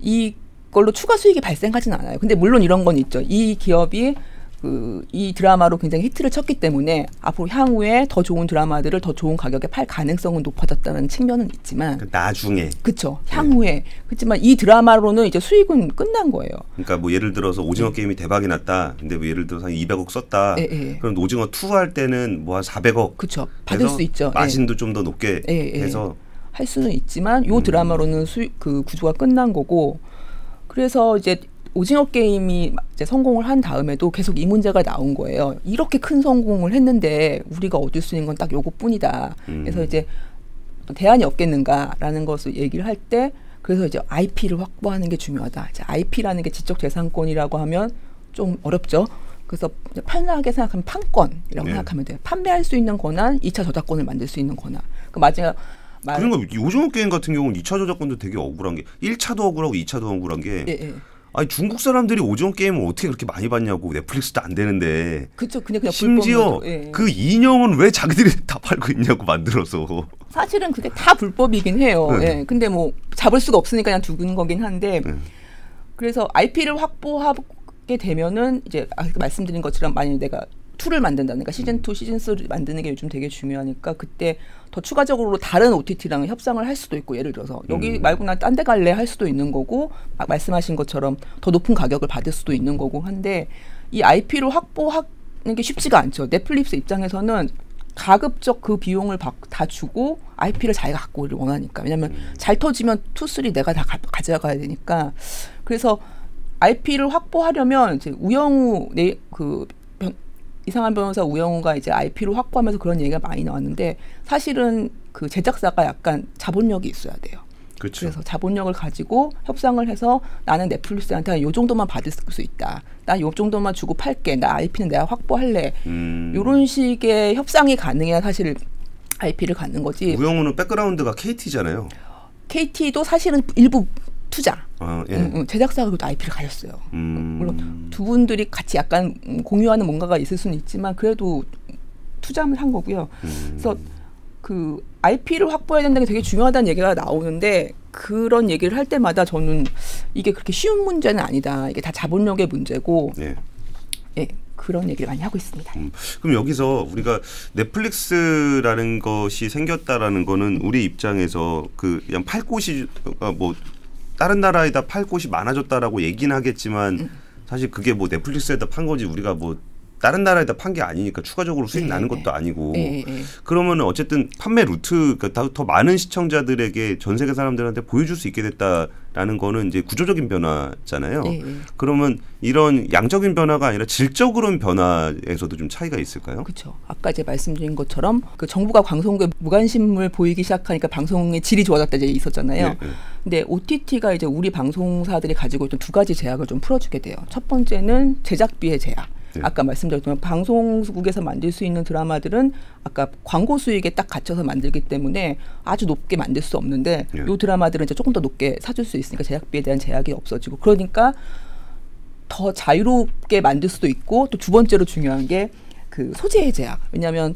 [SPEAKER 1] 이걸로 추가 수익이 발생하진 않아요. 근데 물론 이런 건 있죠. 이 기업이 그 이 드라마로 굉장히 히트를 쳤기 때문에 앞으로 향후에 더 좋은 드라마들을 더 좋은 가격에 팔 가능성은 높아졌다는 측면은 있지만
[SPEAKER 2] 나중에
[SPEAKER 1] 그렇죠. 향후에 네. 그렇지만 이 드라마로는 이제 수익은 끝난 거예요.
[SPEAKER 2] 그러니까 뭐 예를 들어서 오징어 네. 게임이 대박이 났다. 근데 뭐 예를 들어서 한 이백억 썼다. 네, 네. 그럼 오징어 투 할 때는 뭐 한 사백억
[SPEAKER 1] 그렇죠. 받을 수 있죠.
[SPEAKER 2] 마진도 네. 좀 더 높게
[SPEAKER 1] 네,
[SPEAKER 2] 해서
[SPEAKER 1] 할 수는 있지만 요 드라마로는 수익 그 구조가 끝난 거고 그래서 이제 오징어 게임이 이제 성공을 한 다음에도 계속 이 문제가 나온 거예요. 이렇게 큰 성공을 했는데 우리가 얻을 수 있는 건 딱 요것뿐이다. 음. 그래서 이제 대안이 없겠는가라는 것을 얘기를 할 때 그래서 이제 아이피를 확보하는 게 중요하다. 이제 아이피라는 게 지적재산권이라고 하면 좀 어렵죠. 그래서 편하게 생각하면 판권이라고 네. 생각하면 돼요. 판매할 수 있는 권한, 이 차 저작권을 만들 수 있는 권한. 그 마지막
[SPEAKER 2] 그런 거 오징어 게임 같은 경우는 이 차 저작권도 되게 억울한 게 일 차도 억울하고 이 차도 억울한 게 예, 예. 아니 중국 사람들이 오징어 게임을 어떻게 그렇게 많이 봤냐고. 넷플릭스도 안 되는데.
[SPEAKER 1] 그렇죠. 그냥 그냥
[SPEAKER 2] 심지어 예. 그 인형은 왜 자기들이 다 팔고 있냐고 만들어서.
[SPEAKER 1] 사실은 그게 다 불법이긴 해요. 네. 예. 근데 뭐 잡을 수가 없으니까 그냥 두는 거긴 한데. 네. 그래서 아이피를 확보하게 되면은 이제 아까 말씀드린 것처럼 만약에 내가 투를 만든다니까 시즌 투, 시즌 쓰리 만드는 게 요즘 되게 중요하니까 그때 더 추가적으로 다른 오티티랑 협상을 할 수도 있고 예를 들어서 여기 음. 말고 난 딴 데 갈래 할 수도 있는 거고 말씀하신 것처럼 더 높은 가격을 받을 수도 있는 거고 한데 이 아이피를 확보하는 게 쉽지가 않죠. 넷플릭스 입장에서는 가급적 그 비용을 다 주고 아이피를 자기가 갖고 오기를 원하니까. 왜냐하면 음. 잘 터지면 투, 쓰리 내가 다 가, 가져가야 되니까. 그래서 아이피를 확보하려면 이제 우영우 네, 그 변, 이상한 변호사 우영우가 이제 아이피를 확보하면서 그런 얘기가 많이 나왔는데 사실은 그 제작사가 약간 자본력이 있어야 돼요.
[SPEAKER 2] 그렇죠.
[SPEAKER 1] 그래서 자본력을 가지고 협상을 해서 나는 넷플릭스한테 요 정도만 받을 수 있다. 나 요 정도만 주고 팔게. 나 아이피는 내가 확보할래.
[SPEAKER 2] 음.
[SPEAKER 1] 이런 식의 협상이 가능해야 사실 아이피를 갖는 거지.
[SPEAKER 2] 우영우는 백그라운드가 케이티잖아요.
[SPEAKER 1] 케이티도 사실은 일부 투자.
[SPEAKER 2] 아, 예.
[SPEAKER 1] 응, 응, 제작사가 그래도 아이피를 가졌어요.
[SPEAKER 2] 음.
[SPEAKER 1] 물론 두 분들이 같이 약간 공유하는 뭔가가 있을 수는 있지만 그래도 투자를 한 거고요.
[SPEAKER 2] 음.
[SPEAKER 1] 그래서 그 아이피를 확보해야 된다는 게 되게 중요하다는 얘기가 나오는데 그런 얘기를 할 때마다 저는 이게 그렇게 쉬운 문제는 아니다. 이게 다 자본력의 문제고
[SPEAKER 2] 예.
[SPEAKER 1] 예, 그런 얘기를 많이 하고 있습니다.
[SPEAKER 2] 음, 그럼 여기서 우리가 넷플릭스라는 것이 생겼다라는 거는 우리 입장에서 그 그냥 팔 곳이 뭐 다른 나라에다 팔 곳이 많아졌다라고 얘기는 하겠지만 음. 사실 그게 뭐 넷플릭스에다 판 거지 우리가 뭐 다른 나라에다 판 게 아니니까 추가적으로 수익 네, 나는 것도 아니고 네, 네. 그러면 어쨌든 판매 루트 그러니까 더 많은 시청자들에게 전 세계 사람들한테 보여줄 수 있게 됐다라는 거는 이제 구조적인 변화잖아요. 네, 네. 그러면 이런 양적인 변화가 아니라 질적으로는 변화에서도 좀 차이가 있을까요?
[SPEAKER 1] 그렇죠. 아까 이제 말씀드린 것처럼 그 정부가 방송국에 무관심을 보이기 시작하니까 방송의 질이 좋아졌다 이제 있었잖아요. 네, 네. 근데 오티티가 이제 우리 방송사들이 가지고 있던 두 가지 제약을 좀 풀어주게 돼요. 첫 번째는 제작비의 제약. 네. 아까 말씀드렸지만 방송국에서 만들 수 있는 드라마들은 아까 광고 수익에 딱 갇혀서 만들기 때문에 아주 높게 만들 수 없는데 이 네. 드라마들은 이제 조금 더 높게 사줄 수 있으니까 제작비에 대한 제약이 없어지고 그러니까 더 자유롭게 만들 수도 있고 또 두 번째로 중요한 게 그 소재의 제약. 왜냐하면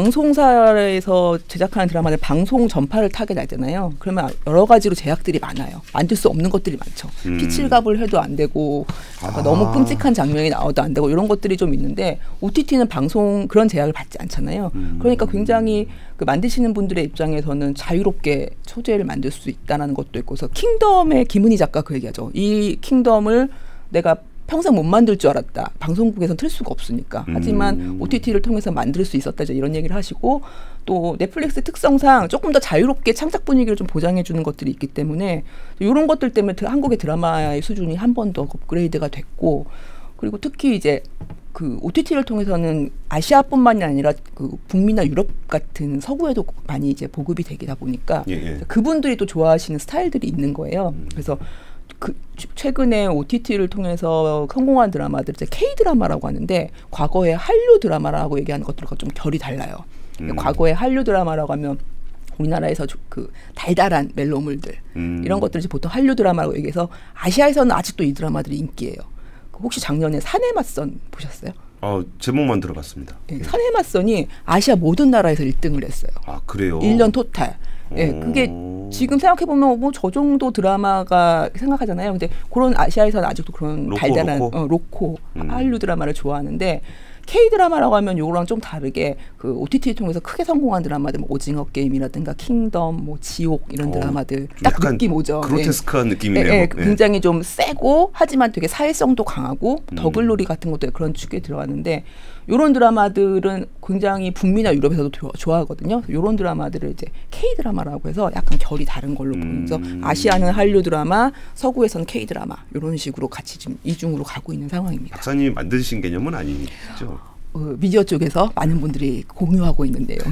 [SPEAKER 1] 방송사에서 제작하는 드라마는 방송 전파를 타겟하잖아요. 그러면 여러 가지로 제약들이 많아요. 만들 수 없는 것들이 많죠.
[SPEAKER 2] 음.
[SPEAKER 1] 피칠갑을 해도 안 되고 아. 너무 끔찍한 장면이 나와도 안 되고 이런 것들이 좀 있는데 오티티는 방송 그런 제약을 받지 않잖아요.
[SPEAKER 2] 음.
[SPEAKER 1] 그러니까 굉장히 그 만드시는 분들의 입장에서는 자유롭게 소재를 만들 수 있다는 것도 있고 그래서 킹덤의 김은희 작가 그 얘기하죠. 이 킹덤을 내가 평생 못 만들 줄 알았다. 방송국에서는 틀 수가 없으니까. 하지만 음. 오티티를 통해서 만들 수 있었다. 이런 얘기를 하시고 또 넷플릭스 특성상 조금 더 자유롭게 창작 분위기를 좀 보장해 주는 것들이 있기 때문에 이런 것들 때문에 한국의 드라마의 수준이 한 번 더 업그레이드가 됐고 그리고 특히 이제 그 오티티를 통해서는 아시아뿐만이 아니라 그 북미나 유럽 같은 서구에도 많이 이제 보급이 되다 보니까
[SPEAKER 2] 예, 예.
[SPEAKER 1] 그분들이 또 좋아하시는 스타일들이 있는 거예요. 음. 그래서 그 최근에 오티티를 통해서 성공한 드라마들 이제 K 드라마라고 하는데 과거에 한류 드라마라고 얘기하는 것들과 좀 결이 달라요. 음. 과거에 한류 드라마라고 하면 우리나라에서 그 달달한 멜로물들 음. 이런 것들을 보통 한류 드라마라고 얘기해서 아시아에서는 아직도 이 드라마들이 인기예요. 혹시 작년에 사내 맞선 보셨어요?
[SPEAKER 2] 어, 제목만 들어봤습니다.
[SPEAKER 1] 네, 사내 맞선이 아시아 모든 나라에서 일 등을 했어요.
[SPEAKER 2] 아, 그래요?
[SPEAKER 1] 일 년 토탈. 예, 네, 그게 지금 생각해보면 뭐 저 정도 드라마가 생각하잖아요. 근데 그런 아시아에서는 아직도 그런
[SPEAKER 2] 로코,
[SPEAKER 1] 달달한
[SPEAKER 2] 로코,
[SPEAKER 1] 어, 로코
[SPEAKER 2] 음.
[SPEAKER 1] 한류 드라마를 좋아하는데 K 드라마라고 하면 요거랑 좀 다르게 그 오티티 통해서 크게 성공한 드라마들 뭐 오징어 게임이라든가 킹덤, 뭐 지옥 이런 드라마들 어, 딱 느낌 오죠.
[SPEAKER 2] 그로테스크한 네. 느낌이네요.
[SPEAKER 1] 네, 네, 굉장히 좀 세고 하지만 되게 사회성도 강하고 음. 더글로리 같은 것도 그런 축에 들어가는데 이런 드라마들은 굉장히 북미나 유럽에서도 좋아하거든요. 이런 드라마들을 이제 K 드라마라고 해서 약간 결이 다른 걸로 보면서 음. 아시아는 한류 드라마, 서구에서는 K 드라마 이런 식으로 같이 지금 이중으로 가고 있는 상황입니다.
[SPEAKER 2] 박사님이 만드신 개념은 아니죠?
[SPEAKER 1] 어, 미디어 쪽에서 많은 분들이 공유하고 있는 내용.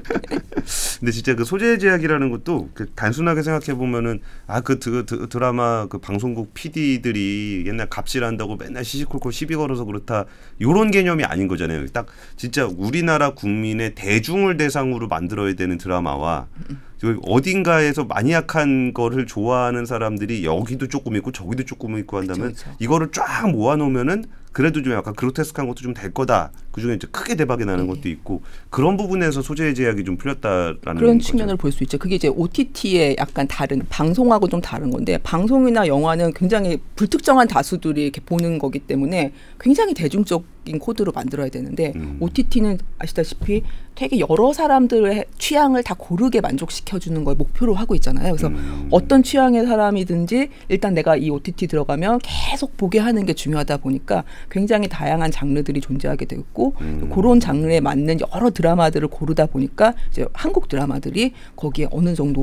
[SPEAKER 2] 근데 진짜 그 소재 제약이라는 것도 그 단순하게 생각해 보면은 아 그 드라마 그 방송국 피디들이 옛날 갑질한다고 맨날 시시콜콜 시비 걸어서 그렇다 이런 개념이 아닌 거잖아요. 딱 진짜 우리나라 국민의 대중을 대상으로 만들어야 되는 드라마와 어딘가에서 마니악한 거를 좋아하는 사람들이 여기도 조금 있고 저기도 조금 있고 한다면 그쵸, 그쵸. 이거를 쫙 모아놓으면은 그래도 좀 약간 그로테스크한 것도 좀 될 거다. 그중에 이제 크게 대박이 나는 네. 것도 있고 그런 부분에서 소재 제약이 좀 풀렸다라는
[SPEAKER 1] 그런
[SPEAKER 2] 거죠.
[SPEAKER 1] 측면을 볼 수 있죠. 그게 이제 오티티의 약간 다른 방송하고 좀 다른 건데 방송이나 영화는 굉장히 불특정한 다수들이 이렇게 보는 거기 때문에 굉장히 대중적인 코드로 만들어야 되는데 음. 오티티는 아시다시피 되게 여러 사람들의 취향을 다 고르게 만족시켜주는 걸 목표로 하고 있잖아요. 그래서 음. 어떤 취향의 사람이든지 일단 내가 이 오티티 들어가면 계속 보게 하는 게 중요하다 보니까 굉장히 다양한 장르들이 존재하게 되고 음. 그런 장르에 맞는 여러 드라마들을 고르다 보니까 이제 한국 드라마들이 거기에 어느 정도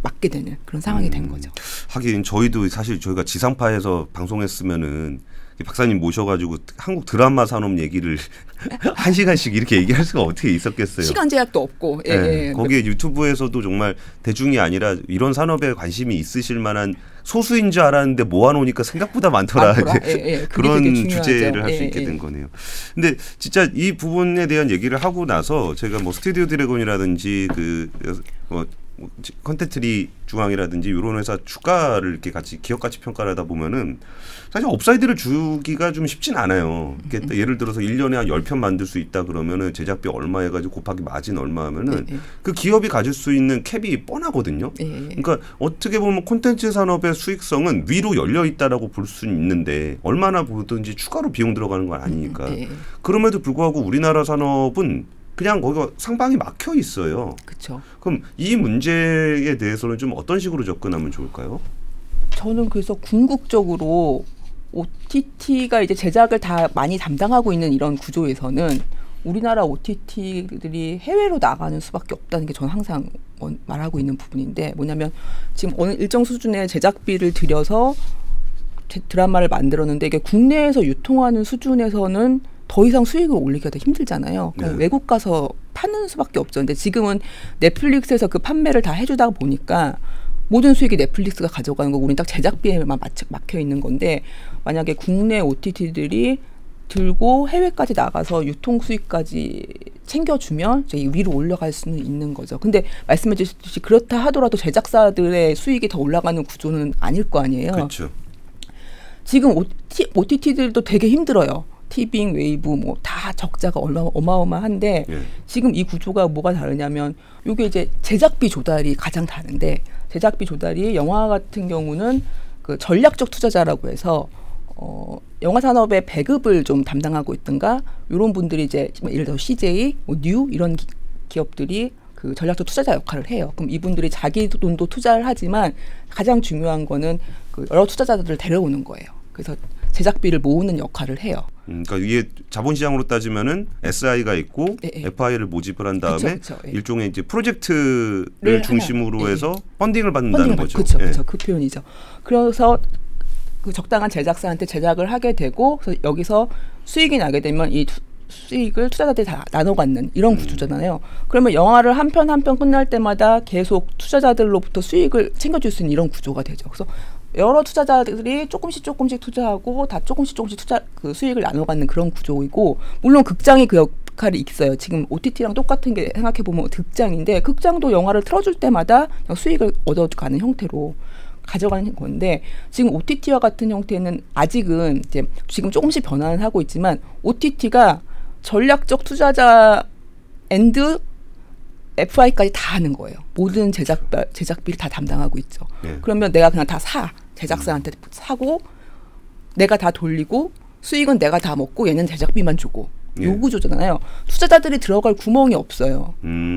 [SPEAKER 1] 맞게 되는 그런 상황이
[SPEAKER 2] 음,
[SPEAKER 1] 된 거죠.
[SPEAKER 2] 하긴 저희도 사실 저희가 지상파에서 방송했으면은 박사님 모셔가지고 한국 드라마 산업 얘기를 한 시간씩 이렇게 얘기할 수가 어떻게 있었겠어요.
[SPEAKER 1] 시간 제약도 없고. 예,
[SPEAKER 2] 네,
[SPEAKER 1] 예.
[SPEAKER 2] 거기에 유튜브에서도 정말 대중이 아니라 이런 산업에 관심이 있으실 만한 소수인 줄 알았는데 모아놓으니까 생각보다 많더라.
[SPEAKER 1] 예, 예.
[SPEAKER 2] 그런 주제를 할 수
[SPEAKER 1] 예,
[SPEAKER 2] 있게
[SPEAKER 1] 예.
[SPEAKER 2] 된 거네요. 근데 진짜 이 부분에 대한 얘기를 하고 나서 제가 뭐 스튜디오 드래곤이라든지 그 뭐 컨텐츠리 중앙이라든지 이런 회사 주가를 이렇게 같이 기업 가치 평가를 하다 보면은 사실 업사이드를 주기가 좀 쉽진 않아요. 이렇게 음. 예를 들어서 일 년에 한 열 편 만들 수 있다 그러면은 제작비 얼마 해가지고 곱하기 마진 얼마 하면은 네. 그 기업이 가질 수 있는 캡이 뻔하거든요. 네. 그러니까 어떻게 보면 콘텐츠 산업의 수익성은 위로 열려 있다라고 볼 수 있는데 얼마나 보든지 추가로 비용 들어가는 건 아니니까. 네. 그럼에도 불구하고 우리나라 산업은 그냥 거기가 상방이 막혀 있어요.
[SPEAKER 1] 그렇죠.
[SPEAKER 2] 그럼 이 문제에 대해서는 좀 어떤 식으로 접근하면 좋을까요?
[SPEAKER 1] 저는 그래서 궁극적으로 오티티가 이제 제작을 다 많이 담당하고 있는 이런 구조에서는 우리나라 오티티들이 해외로 나가는 수밖에 없다는 게 저는 항상 말하고 있는 부분인데 뭐냐면 지금 어느 일정 수준의 제작비를 들여서 드라마를 만들었는데 이게 국내에서 유통하는 수준에서는 더 이상 수익을 올리기가 더 힘들잖아요. 네. 외국 가서 파는 수밖에 없죠. 근데 지금은 넷플릭스에서 그 판매를 다 해주다 보니까 모든 수익이 넷플릭스가 가져가는 거고 우리는 딱 제작비에만 막혀 있는 건데 만약에 국내 오티티들이 들고 해외까지 나가서 유통 수익까지 챙겨주면 이제 위로 올라갈 수는 있는 거죠. 근데 말씀해 주셨듯이 그렇다 하더라도 제작사들의 수익이 더 올라가는 구조는 아닐 거 아니에요.
[SPEAKER 2] 그렇죠.
[SPEAKER 1] 지금 오티, 오티티들도 되게 힘들어요. 티빙, 웨이브 뭐 다 적자가 얼마 어마어마한데 예. 지금 이 구조가 뭐가 다르냐면 이게 이제 제작비 조달이 가장 다른데 제작비 조달이 영화 같은 경우는 그 전략적 투자자라고 해서 어, 영화 산업의 배급을 좀 담당하고 있든가 이런 분들이 이제 예를 들어 씨제이, 뭐 뉴 이런 기, 기업들이 그 전략적 투자자 역할을 해요. 그럼 이분들이 자기 돈도 투자를 하지만 가장 중요한 거는 그 여러 투자자들을 데려오는 거예요. 그래서 제작비를 모으는 역할을 해요.
[SPEAKER 2] 음, 그러니까 이게 자본시장으로 따지면은 에스아이가 있고 네, 에프아이를 모집을 한 다음에 그쵸, 그쵸, 예. 일종의 이제 프로젝트를 중심으로 하나, 해서 예. 펀딩을 받는다는 펀딩을 거죠.
[SPEAKER 1] 그렇죠, 그렇죠.
[SPEAKER 2] 예.
[SPEAKER 1] 그 표현이죠. 그래서 그 적당한 제작사한테 제작을 하게 되고 그래서 여기서 수익이 나게 되면 이 투, 수익을 투자자들이 다 나눠 갖는 이런 음. 구조잖아요. 그러면 영화를 한 편 한 편 끝날 때마다 계속 투자자들로부터 수익을 챙겨줄 수 있는 이런 구조가 되죠. 그래서 여러 투자자들이 조금씩 조금씩 투자하고 다 조금씩 조금씩 투자 그 수익을 나눠 갖는 그런 구조이고 물론 극장이 그 역할이 있어요. 지금 오티티랑 똑같은 게 생각해 보면 극장인데 극장도 영화를 틀어줄 때마다 수익을 얻어가는 형태로 가져가는 건데 지금 오티티와 같은 형태는 아직은 이제 지금 조금씩 변화는 하고 있지만 오티티가 전략적 투자자 앤드 에프아이까지 다 하는 거예요. 모든 제작 제작비를 다 담당하고 있죠. 네. 그러면 내가 그냥 다 사. 제작사한테 음. 사고 내가 다 돌리고 수익은 내가 다 먹고 얘는 제작비만 주고 예. 요 구조잖아요. 투자자들이 들어갈 구멍이 없어요.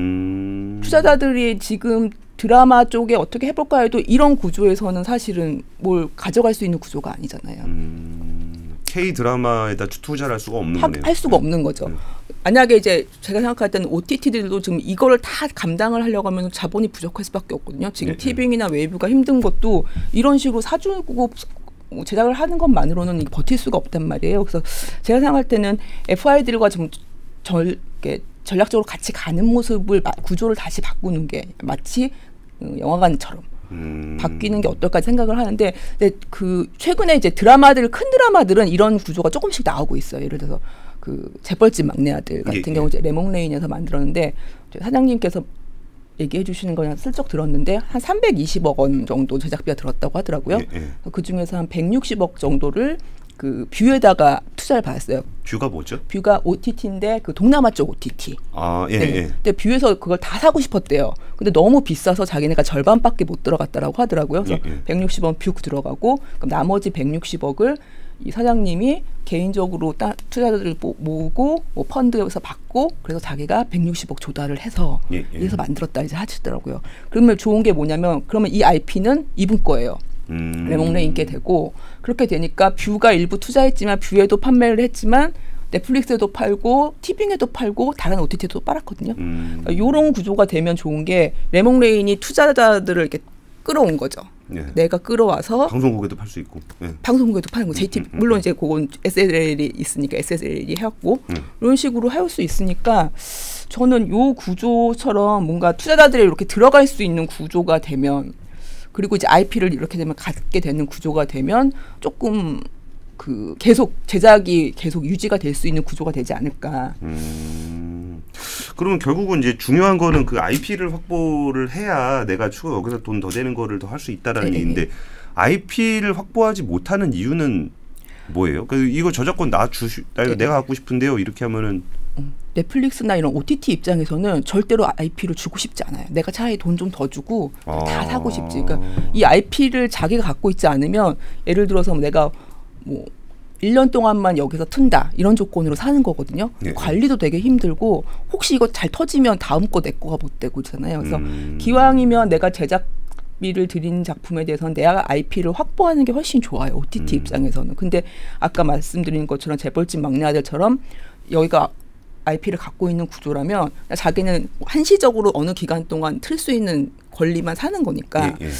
[SPEAKER 2] 음.
[SPEAKER 1] 투자자들이 지금 드라마 쪽에 어떻게 해볼까 해도 이런 구조에서는 사실은 뭘 가져갈 수 있는 구조가 아니잖아요.
[SPEAKER 2] 음. K 드라마에다 투자를 할 수가 없는
[SPEAKER 1] 하,
[SPEAKER 2] 거네요.
[SPEAKER 1] 할 수가 없는 거죠. 네. 만약에 이제 제가 생각할 때는 오티티들도 지금 이거를 다 감당을 하려고 하면 자본이 부족할 수밖에 없거든요. 지금 네. 티빙이나 웨이브가 힘든 것도 이런 식으로 사주고 제작을 하는 것만으로는 버틸 수가 없단 말이에요. 그래서 제가 생각할 때는 에프아이들과 좀 절, 전략적으로 같이 가는 모습을 구조를 다시 바꾸는 게 마치 영화관처럼 음. 바뀌는 게 어떨까 생각을 하는데 근데 그 최근에 이제 드라마들 큰 드라마들은 이런 구조가 조금씩 나오고 있어요. 예를 들어서 그 재벌집 막내 아들 같은 예, 경우 이제 레몽레인에서 만들었는데 사장님께서 얘기해 주시는 거 그냥 슬쩍 들었는데 한 삼백이십억 원 정도 제작비가 들었다고 하더라고요. 예, 예. 그 중에서 한 백육십억 정도를 그 뷰에다가 투자를 받았어요.
[SPEAKER 2] 뷰가 뭐죠?
[SPEAKER 1] 뷰가 오티티인데 그 동남아 쪽 오티티.
[SPEAKER 2] 아, 예,
[SPEAKER 1] 네.
[SPEAKER 2] 예.
[SPEAKER 1] 근데 뷰에서 그걸 다 사고 싶었대요. 근데 너무 비싸서 자기네가 절반밖에 못 들어갔다라고 하더라고요. 그래서 예, 예. 백육십억 뷰 들어가고 그럼 나머지 백육십억을 이 사장님이 개인적으로 따, 투자자들을 모으고 뭐 펀드에서 받고 그래서 자기가 백육십억 조달을 해서
[SPEAKER 2] 예, 예.
[SPEAKER 1] 이래서 만들었다 이제 하시더라고요. 그러면 좋은 게 뭐냐면 그러면 이 아이피는 이분 거예요.
[SPEAKER 2] 음.
[SPEAKER 1] 레몽레인께 되고 그렇게 되니까 뷰가 일부 투자했지만 뷰에도 판매를 했지만 넷플릭스에도 팔고 티빙에도 팔고 다른 오티티에도 빨았거든요.
[SPEAKER 2] 음.
[SPEAKER 1] 그러니까 이런 구조가 되면 좋은 게 레몽레인이 투자자들을 이렇게 끌어온 거죠.
[SPEAKER 2] 예.
[SPEAKER 1] 내가 끌어와서
[SPEAKER 2] 방송국에도 팔 수 있고. 예.
[SPEAKER 1] 방송국에도 파는 거. 제이티비
[SPEAKER 2] 음, 음,
[SPEAKER 1] 물론
[SPEAKER 2] 음.
[SPEAKER 1] 이제 그건 에스엘엘이 있으니까 에스엘엘이 해왔고
[SPEAKER 2] 음.
[SPEAKER 1] 이런 식으로 할 수 있으니까 저는 요 구조처럼 뭔가 투자자들이 이렇게 들어갈 수 있는 구조가 되면 그리고 이제 아이피를 이렇게 되면 갖게 되는 구조가 되면 조금 그 계속 제작이 계속 유지가 될 수 있는 구조가 되지 않을까.
[SPEAKER 2] 음. 그러면 결국은 이제 중요한 거는 그 아이피를 확보를 해야 내가 추가 여기서 돈 더 되는 거를 더 할 수 있다라는
[SPEAKER 1] 네.
[SPEAKER 2] 얘기인데 아이피를 확보하지 못하는 이유는 뭐예요? 그 이거 저작권 나 주시, 나 이거
[SPEAKER 1] 네.
[SPEAKER 2] 내가 갖고 싶은데요. 이렇게 하면은
[SPEAKER 1] 넷플릭스나 이런 오티티 입장에서는 절대로 아이피를 주고 싶지 않아요. 내가 차라리 돈 좀 더 주고
[SPEAKER 2] 아.
[SPEAKER 1] 다 사고 싶지. 그러니까 이 아이피를 자기가 갖고 있지 않으면 예를 들어서 내가 뭐 일 년 동안만 여기서 튼다 이런 조건으로 사는 거거든요.
[SPEAKER 2] 네.
[SPEAKER 1] 관리도 되게 힘들고 혹시 이거 잘 터지면 다음 거 내 거가 못 되고 있잖아요. 그래서
[SPEAKER 2] 음.
[SPEAKER 1] 기왕이면 내가 제작비를 들인 작품에 대해서는 내가 아이피를 확보하는 게 훨씬 좋아요. 오티티
[SPEAKER 2] 음.
[SPEAKER 1] 입장에서는. 근데 아까 말씀드린 것처럼 재벌집 막내 아들처럼 여기가 아이피를 갖고 있는 구조라면 자기는 한시적으로 어느 기간 동안 틀 수 있는 권리만 사는 거니까
[SPEAKER 2] 예, 예.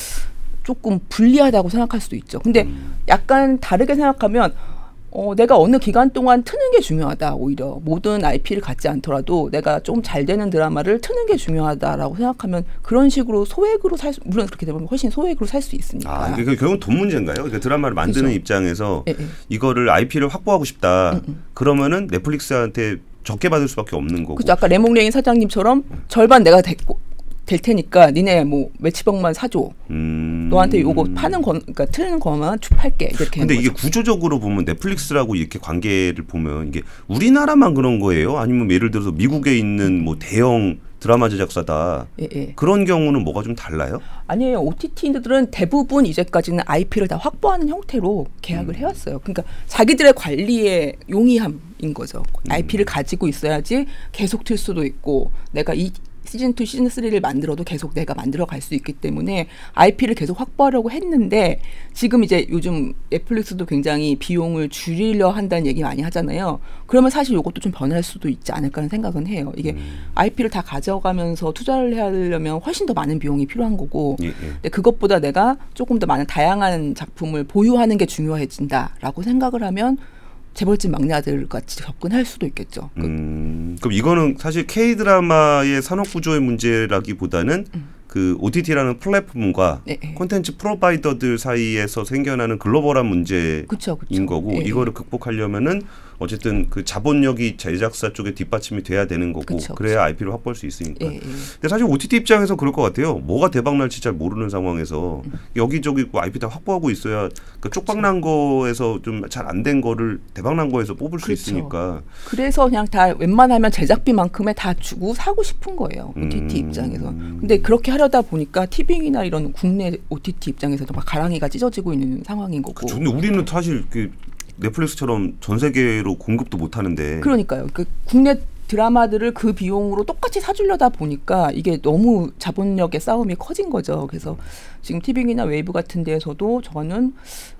[SPEAKER 1] 조금 불리하다고 생각할 수도 있죠. 근데
[SPEAKER 2] 음.
[SPEAKER 1] 약간 다르게 생각하면 어, 내가 어느 기간 동안 트는 게 중요하다. 오히려 모든 아이피를 갖지 않더라도 내가 좀 잘 되는 드라마를 트는 게 중요하다라고 생각하면 그런 식으로 소액으로 살 수, 물론 그렇게 되면 훨씬 소액으로 살 수 있으니까.
[SPEAKER 2] 아, 그러니까 결국은 돈 문제인가요? 그러니까 드라마를 만드는
[SPEAKER 1] 그렇죠.
[SPEAKER 2] 입장에서
[SPEAKER 1] 예, 예.
[SPEAKER 2] 이거를 아이피를 확보하고 싶다.
[SPEAKER 1] 음, 음.
[SPEAKER 2] 그러면은 넷플릭스한테 적게 받을 수밖에 없는 거고.
[SPEAKER 1] 그죠. 아까 레몽레인 사장님처럼 절반 내가 됐고 될 테니까 니네 뭐 몇십억만 사줘.
[SPEAKER 2] 음.
[SPEAKER 1] 너한테 요거 파는 거, 그러니까 트는 거만 쭉 팔게. 이렇게.
[SPEAKER 2] 근데
[SPEAKER 1] 하는
[SPEAKER 2] 이게
[SPEAKER 1] 거죠.
[SPEAKER 2] 구조적으로 보면 넷플릭스라고 이렇게 관계를 보면 이게 우리나라만 그런 거예요? 아니면 예를 들어서 미국에 있는 뭐 대형 드라마 제작사다.
[SPEAKER 1] 예, 예.
[SPEAKER 2] 그런 경우는 뭐가 좀 달라요?
[SPEAKER 1] 아니에요. 오티티들은 대부분 이제까지는 아이피를 다 확보하는 형태로 계약을
[SPEAKER 2] 음.
[SPEAKER 1] 해왔어요. 그러니까 자기들의 관리의 용이함인 거죠.
[SPEAKER 2] 음.
[SPEAKER 1] 아이피를 가지고 있어야지 계속 틀 수도 있고 내가 이 시즌 투, 시즌 쓰리를 만들어도 계속 내가 만들어 갈 수 있기 때문에 아이피를 계속 확보하려고 했는데 지금 이제 요즘 넷플릭스도 굉장히 비용을 줄이려 한다는 얘기 많이 하잖아요. 그러면 사실 이것도 좀 변할 수도 있지 않을까 하는 생각은 해요. 이게
[SPEAKER 2] 음.
[SPEAKER 1] 아이피를 다 가져가면서 투자를 하려면 훨씬 더 많은 비용이 필요한 거고
[SPEAKER 2] 예, 예.
[SPEAKER 1] 근데 그것보다 내가 조금 더 많은 다양한 작품을 보유하는 게 중요해진다라고 생각을 하면 재벌집 막내 아들 같이 접근할 수도 있겠죠.
[SPEAKER 2] 음, 그럼 이거는 사실 K 드라마의 산업 구조의 문제라기보다는
[SPEAKER 1] 음.
[SPEAKER 2] 그 오티티라는 플랫폼과
[SPEAKER 1] 네, 네.
[SPEAKER 2] 콘텐츠 프로바이더들 사이에서 생겨나는 글로벌한 문제인
[SPEAKER 1] 그쵸, 그쵸.
[SPEAKER 2] 거고
[SPEAKER 1] 예,
[SPEAKER 2] 이거를 극복하려면은 어쨌든 그 자본력이 제작사 쪽에 뒷받침이 돼야 되는 거고
[SPEAKER 1] 그쵸,
[SPEAKER 2] 그래야
[SPEAKER 1] 그쵸.
[SPEAKER 2] 아이피를 확보할 수 있으니까.
[SPEAKER 1] 예, 예.
[SPEAKER 2] 근데 사실 오티티 입장에서 그럴 것 같아요. 뭐가 대박 날지 잘 모르는 상황에서
[SPEAKER 1] 음.
[SPEAKER 2] 여기저기 뭐 아이피 다 확보하고 있어야 그 쪽박난 거에서 좀 잘 안 된 거를 대박 난 거에서 뽑을 수
[SPEAKER 1] 그쵸.
[SPEAKER 2] 있으니까.
[SPEAKER 1] 그래서 그냥 다 웬만하면 제작비만큼에 다 주고 사고 싶은 거예요. 오티티
[SPEAKER 2] 음.
[SPEAKER 1] 입장에서. 근데 그렇게 하려다 보니까 티빙이나 이런 국내 오티티 입장에서도 막 가랑이가 찢어지고 있는 상황인 거고.
[SPEAKER 2] 그쵸. 근데 우리는 사실 그 넷플릭스처럼 전 세계로 공급도 못 하는데.
[SPEAKER 1] 그러니까요. 그 국내 드라마들을 그 비용으로 똑같이 사주려다 보니까 이게 너무 자본력의 싸움이 커진 거죠. 그래서 지금 티빙이나 웨이브 같은 데에서도 저는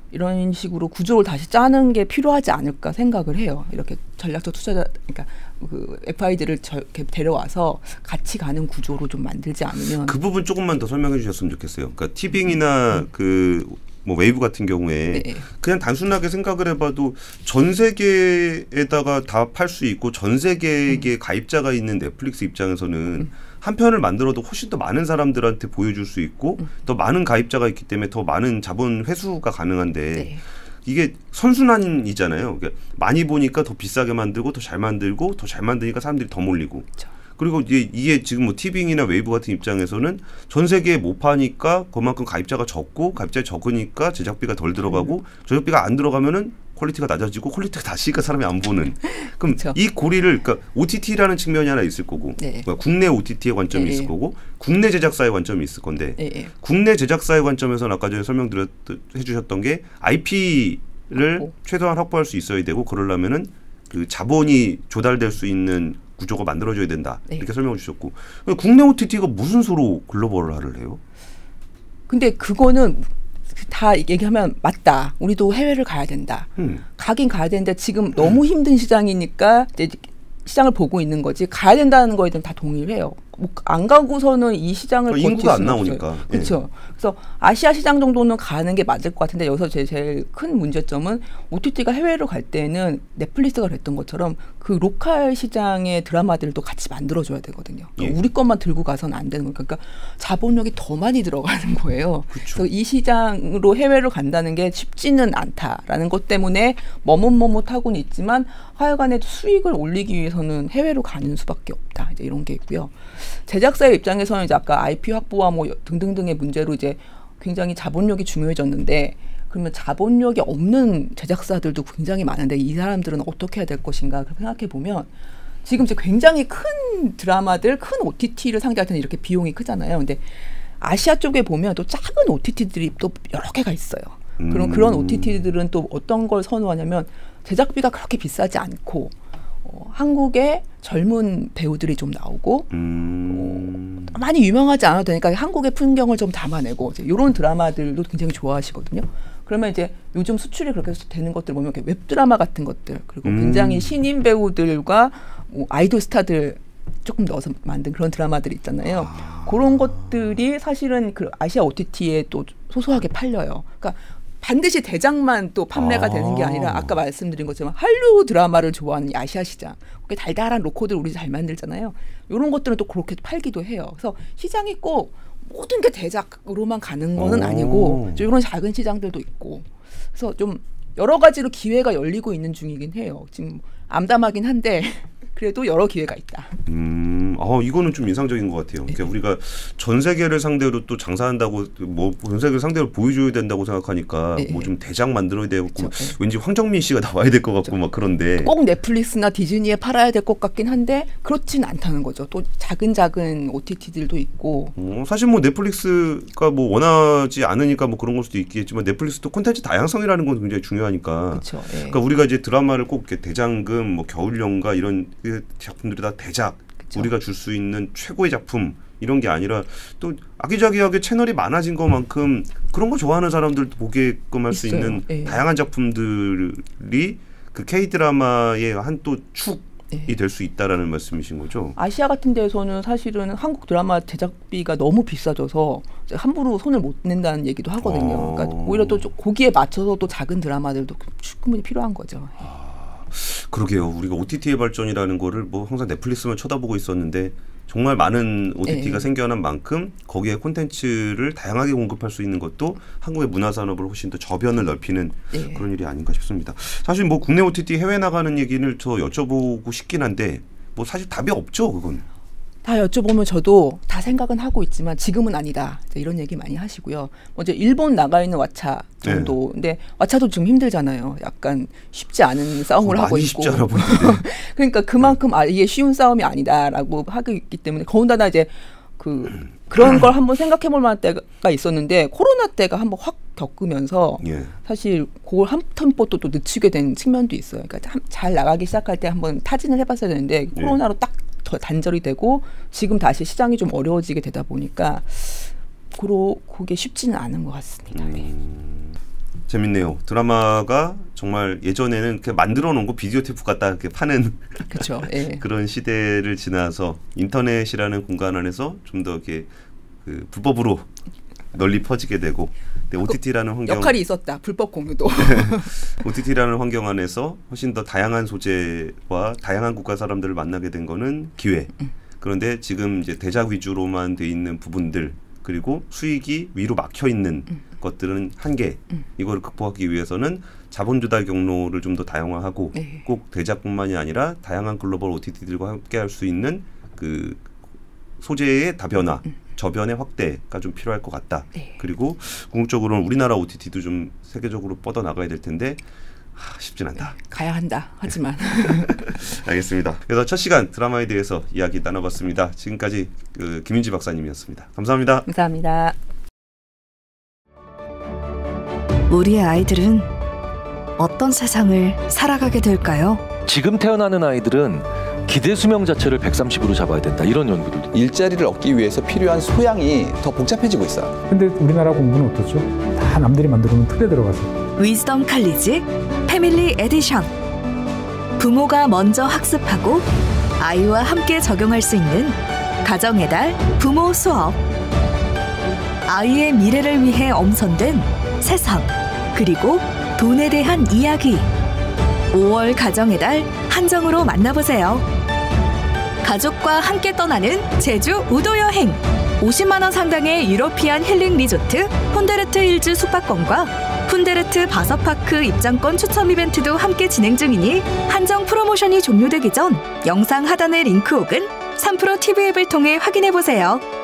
[SPEAKER 1] 이런 식으로 구조를 다시 짜는 게 필요하지 않을까 생각을 해요. 이렇게 전략적 투자자, 그러니까 그 에프아이들을 저, 이렇게 데려와서 같이 가는 구조로 좀 만들지 않으면.
[SPEAKER 2] 그 부분 조금만 더 설명해 주셨으면 좋겠어요. 그러니까 티빙이나 음. 그 뭐 웨이브 같은 경우에
[SPEAKER 1] 네.
[SPEAKER 2] 그냥 단순하게 생각을 해봐도 전 세계에다가 다 팔 수 있고 전 세계에 음. 가입자가 있는 넷플릭스 입장에서는 음. 한 편을 만들어도 훨씬 더 많은 사람들한테 보여줄 수 있고 음. 더 많은 가입자가 있기 때문에 더 많은 자본 회수가 가능한데 네. 이게 선순환이잖아요. 그러니까 많이 보니까 더 비싸게 만들고 더 잘 만들고 더 잘 만드니까 사람들이 더 몰리고. 그렇죠. 그리고 이게, 이게 지금 뭐 티빙이나 웨이브 같은 입장에서는 전 세계에 못 파니까 그만큼 가입자가 적고 가입자가 적으니까 제작비가 덜 들어가고 음. 제작비가 안 들어가면은 퀄리티가 낮아지고 퀄리티가 낮으니까 사람이 안 보는. 그럼 그렇죠. 이 고리를 그러니까 오티티라는 측면이 하나 있을 거고 네. 그러니까 국내 오티티의 관점이 네. 있을 거고 국내 제작사의 관점이 있을 건데 네. 국내 제작사의 관점에서는 아까 전에 설명드렸 해주셨던 게 아이피를 어. 최소한 확보할 수 있어야 되고 그러려면은 그 자본이 조달될 수 있는 구조가 만들어져야 된다. 네. 이렇게 설명해 주셨고 국내 오티티가 무슨 수로 글로벌화를 해요? 근데
[SPEAKER 1] 그거는 다 얘기하면 맞다. 우리도 해외를 가야 된다.
[SPEAKER 2] 음.
[SPEAKER 1] 가긴 가야 되는데 지금 너무 힘든 시장이니까 이제 시장을 보고 있는 거지. 가야 된다는 거에 대해서 다 동의를 해요. 안 가고서는 이 시장을
[SPEAKER 2] 그러니까 인구가 안 나오니까.
[SPEAKER 1] 그렇죠. 예. 그래서 아시아 시장 정도는 가는 게 맞을 것 같은데 여기서 제 제일 큰 문제점은 오티티가 해외로 갈 때는 넷플릭스가 그랬던 것처럼 그 로컬 시장의 드라마들도 같이 만들어줘야 되거든요. 그러니까 예. 우리 것만 들고 가서는 안 되는 거니까 그러니까 자본력이 더 많이 들어가는 거예요.
[SPEAKER 2] 그쵸.
[SPEAKER 1] 그래서 이 시장으로 해외로 간다는 게 쉽지는 않다라는 것 때문에 머뭇머뭇하고는 있지만 하여간에 수익을 올리기 위해서는 해외로 가는 수밖에 없다. 이제 이런 게 있고요. 제작사의 입장에서는 이제 아까 아이피 확보와 뭐 등등등의 문제로 이제 굉장히 자본력이 중요해졌는데 그러면 자본력이 없는 제작사들도 굉장히 많은데 이 사람들은 어떻게 해야 될 것인가 생각해 보면 지금 이제 굉장히 큰 드라마들, 큰 오티티를 상대할 때는 이렇게 비용이 크잖아요. 근데 아시아 쪽에 보면 또 작은 오티티들이 또 여러 개가 있어요. 음. 그런 그런 오티티들은 또 어떤 걸 선호하냐면 제작비가 그렇게 비싸지 않고 어, 한국의 젊은 배우들이 좀 나오고 음. 어, 많이 유명하지 않아도 되니까 한국의 풍경을 좀 담아내고 이제 이런 드라마들도 굉장히 좋아하시거든요. 그러면 이제 요즘 수출이 그렇게 되는 것들 보면 이렇게 웹드라마 같은 것들 그리고 음. 굉장히 신인 배우들과 뭐 아이돌 스타들 조금 넣어서 만든 그런 드라마들이 있잖아요. 아. 그런 것들이 사실은 그 아시아 오티티에 또 소소하게 팔려요. 그러니까 반드시 대작만 또 판매가 아. 되는 게 아니라 아까 말씀드린 것처럼 한류 드라마를 좋아하는 아시아 시장, 그게 달달한 로코들 우리 잘 만들잖아요. 이런 것들은 또 그렇게 팔기도 해요. 그래서 시장이 꼭 모든 게 대작으로만 가는 거는 오. 아니고 이런 작은 시장들도 있고 그래서 좀 여러 가지로 기회가 열리고 있는 중이긴 해요. 지금 암담하긴 한데 그래도 여러 기회가 있다.
[SPEAKER 2] 음, 어, 이거는 좀 인상적인 것 같아요. 그러니까 네. 우리가 전 세계를 상대로 또 장사한다고 뭐 전 세계를 상대로 보여줘야 된다고 생각하니까 네. 뭐 좀 대작 만들어야 되고 그렇죠. 왠지 황정민 씨가 나와야 될 것 같고 그렇죠. 막 그런데
[SPEAKER 1] 꼭 넷플릭스나 디즈니에 팔아야 될 것 같긴 한데 그렇진 않다는 거죠. 또 작은 작은 오티티들도 있고.
[SPEAKER 2] 어, 사실 뭐 넷플릭스가 뭐 원하지 않으니까 뭐 그런 걸 수도 있겠지만 넷플릭스도 콘텐츠 다양성이라는 건 굉장히 중요하니까.
[SPEAKER 1] 그렇죠. 네.
[SPEAKER 2] 그러니까 우리가 이제 드라마를 꼭 이렇게 대장금, 뭐 겨울연가 이런 작품들이 다 대작, 그쵸. 우리가 줄 수 있는 최고의 작품 이런 게 아니라 또 아기자기하게 채널이 많아진 것만큼 그런 거 좋아하는 사람들도 보게끔 할 수 있는 예. 다양한 작품들이 그 K-드라마의 한 또 축이 될 수 있다라는 말씀이신 거죠?
[SPEAKER 1] 아시아 같은 데에서는 사실은 한국 드라마 제작비가 너무 비싸져서 함부로 손을 못 낸다는 얘기도 하거든요. 어. 그러니까 오히려 또 거기에 맞춰서 또 작은 드라마들도 충분히 필요한 거죠.
[SPEAKER 2] 아. 그러게요. 우리가 오티티의 발전이라는 거를 뭐 항상 넷플릭스만 쳐다보고 있었는데 정말 많은 오티티가 네. 생겨난 만큼 거기에 콘텐츠를 다양하게 공급할 수 있는 것도 한국의 문화산업을 훨씬 더 저변을 넓히는 네. 그런 일이 아닌가 싶습니다. 사실 뭐 국내 오티티 해외 나가는 얘기를 저 여쭤보고 싶긴 한데 뭐 사실 답이 없죠. 그건.
[SPEAKER 1] 다 여쭤보면 저도 다 생각은 하고 있지만 지금은 아니다. 이런 얘기 많이 하시고요. 먼저 일본 나가 있는 왓챠 정도. 네. 근데 왓챠도 지금 힘들잖아요. 약간 쉽지 않은 싸움을
[SPEAKER 2] 어,
[SPEAKER 1] 하고
[SPEAKER 2] 많이
[SPEAKER 1] 있고.
[SPEAKER 2] 쉽지 않아 보이는데.
[SPEAKER 1] 그러니까 그만큼 아, 이게 쉬운 싸움이 아니다라고 하고 있기 때문에 더군다나 이제 그 그런 걸 한번 생각해 볼 만한 때가 있었는데 코로나 때가 한번 확 겪으면서 예. 사실 그걸 한 템포 또 늦추게 된 측면도 있어요. 그러니까 잘 나가기 시작할 때 한번 타진을 해봤어야 되는데 코로나로 딱 더 단절이 되고 지금 다시 시장이 좀 어려워지게 되다 보니까 그러, 그게 쉽지는 않은 것 같습니다. 음, 네.
[SPEAKER 2] 재밌네요. 드라마가 정말 예전에는 이렇게 만들어 놓은 거 비디오 테이프 갖다 이렇게 파는
[SPEAKER 1] 그쵸, 예.
[SPEAKER 2] 그런 시대를 지나서 인터넷이라는 공간 안에서 좀 더 이렇게 그 불법으로 널리 퍼지게 되고 오티티라는 환경
[SPEAKER 1] 역할이 있었다. 불법 공유도.
[SPEAKER 2] 오티티라는 환경 안에서 훨씬 더 다양한 소재와 다양한 국가 사람들을 만나게 된 거는 기회. 음. 그런데 지금 이제 대작 위주로만 돼 있는 부분들 그리고 수익이 위로 막혀 있는 음. 것들은 한계. 음. 이거를 극복하기 위해서는 자본 조달 경로를 좀 더 다양화하고 네. 꼭 대작뿐만이 아니라 다양한 글로벌 오티티들과 함께 할 수 있는 그 소재의 다변화. 음. 저변의 확대가 좀 필요할 것 같다. 네. 그리고 궁극적으로는 우리나라 오티티도 좀 세계적으로 뻗어 나가야 될 텐데 하, 쉽진 않다.
[SPEAKER 1] 네, 가야 한다. 하지만.
[SPEAKER 2] 알겠습니다. 그래서 첫 시간 드라마에 대해서 이야기 나눠봤습니다. 지금까지 그 김윤지 박사님이었습니다. 감사합니다.
[SPEAKER 1] 감사합니다.
[SPEAKER 3] 우리의 아이들은 어떤 세상을 살아가게 될까요?
[SPEAKER 4] 지금 태어나는 아이들은 기대 수명 자체를 백삼십으로 잡아야 된다. 이런 연구들도.
[SPEAKER 5] 일자리를 얻기 위해서 필요한 소양이 더 복잡해지고 있어요.
[SPEAKER 6] 근데 우리나라 공부는 어떻죠? 다 남들이 만들어놓은 틀에 들어가서.
[SPEAKER 3] 위즈덤 칼리지 패밀리 에디션. 부모가 먼저 학습하고 아이와 함께 적용할 수 있는 가정의 달 부모 수업. 아이의 미래를 위해 엄선된 세상, 그리고 돈에 대한 이야기. 오월 가정의 달 한정으로 만나보세요. 가족과 함께 떠나는 제주 우도 여행. 오십만 원 상당의 유러피안 힐링 리조트 폰데르트 힐즈 숙박권과 폰데르트 바서파크 입장권 추첨 이벤트도 함께 진행 중이니 한정 프로모션이 종료되기 전 영상 하단의 링크 혹은 삼프로 티비 앱을 통해 확인해보세요.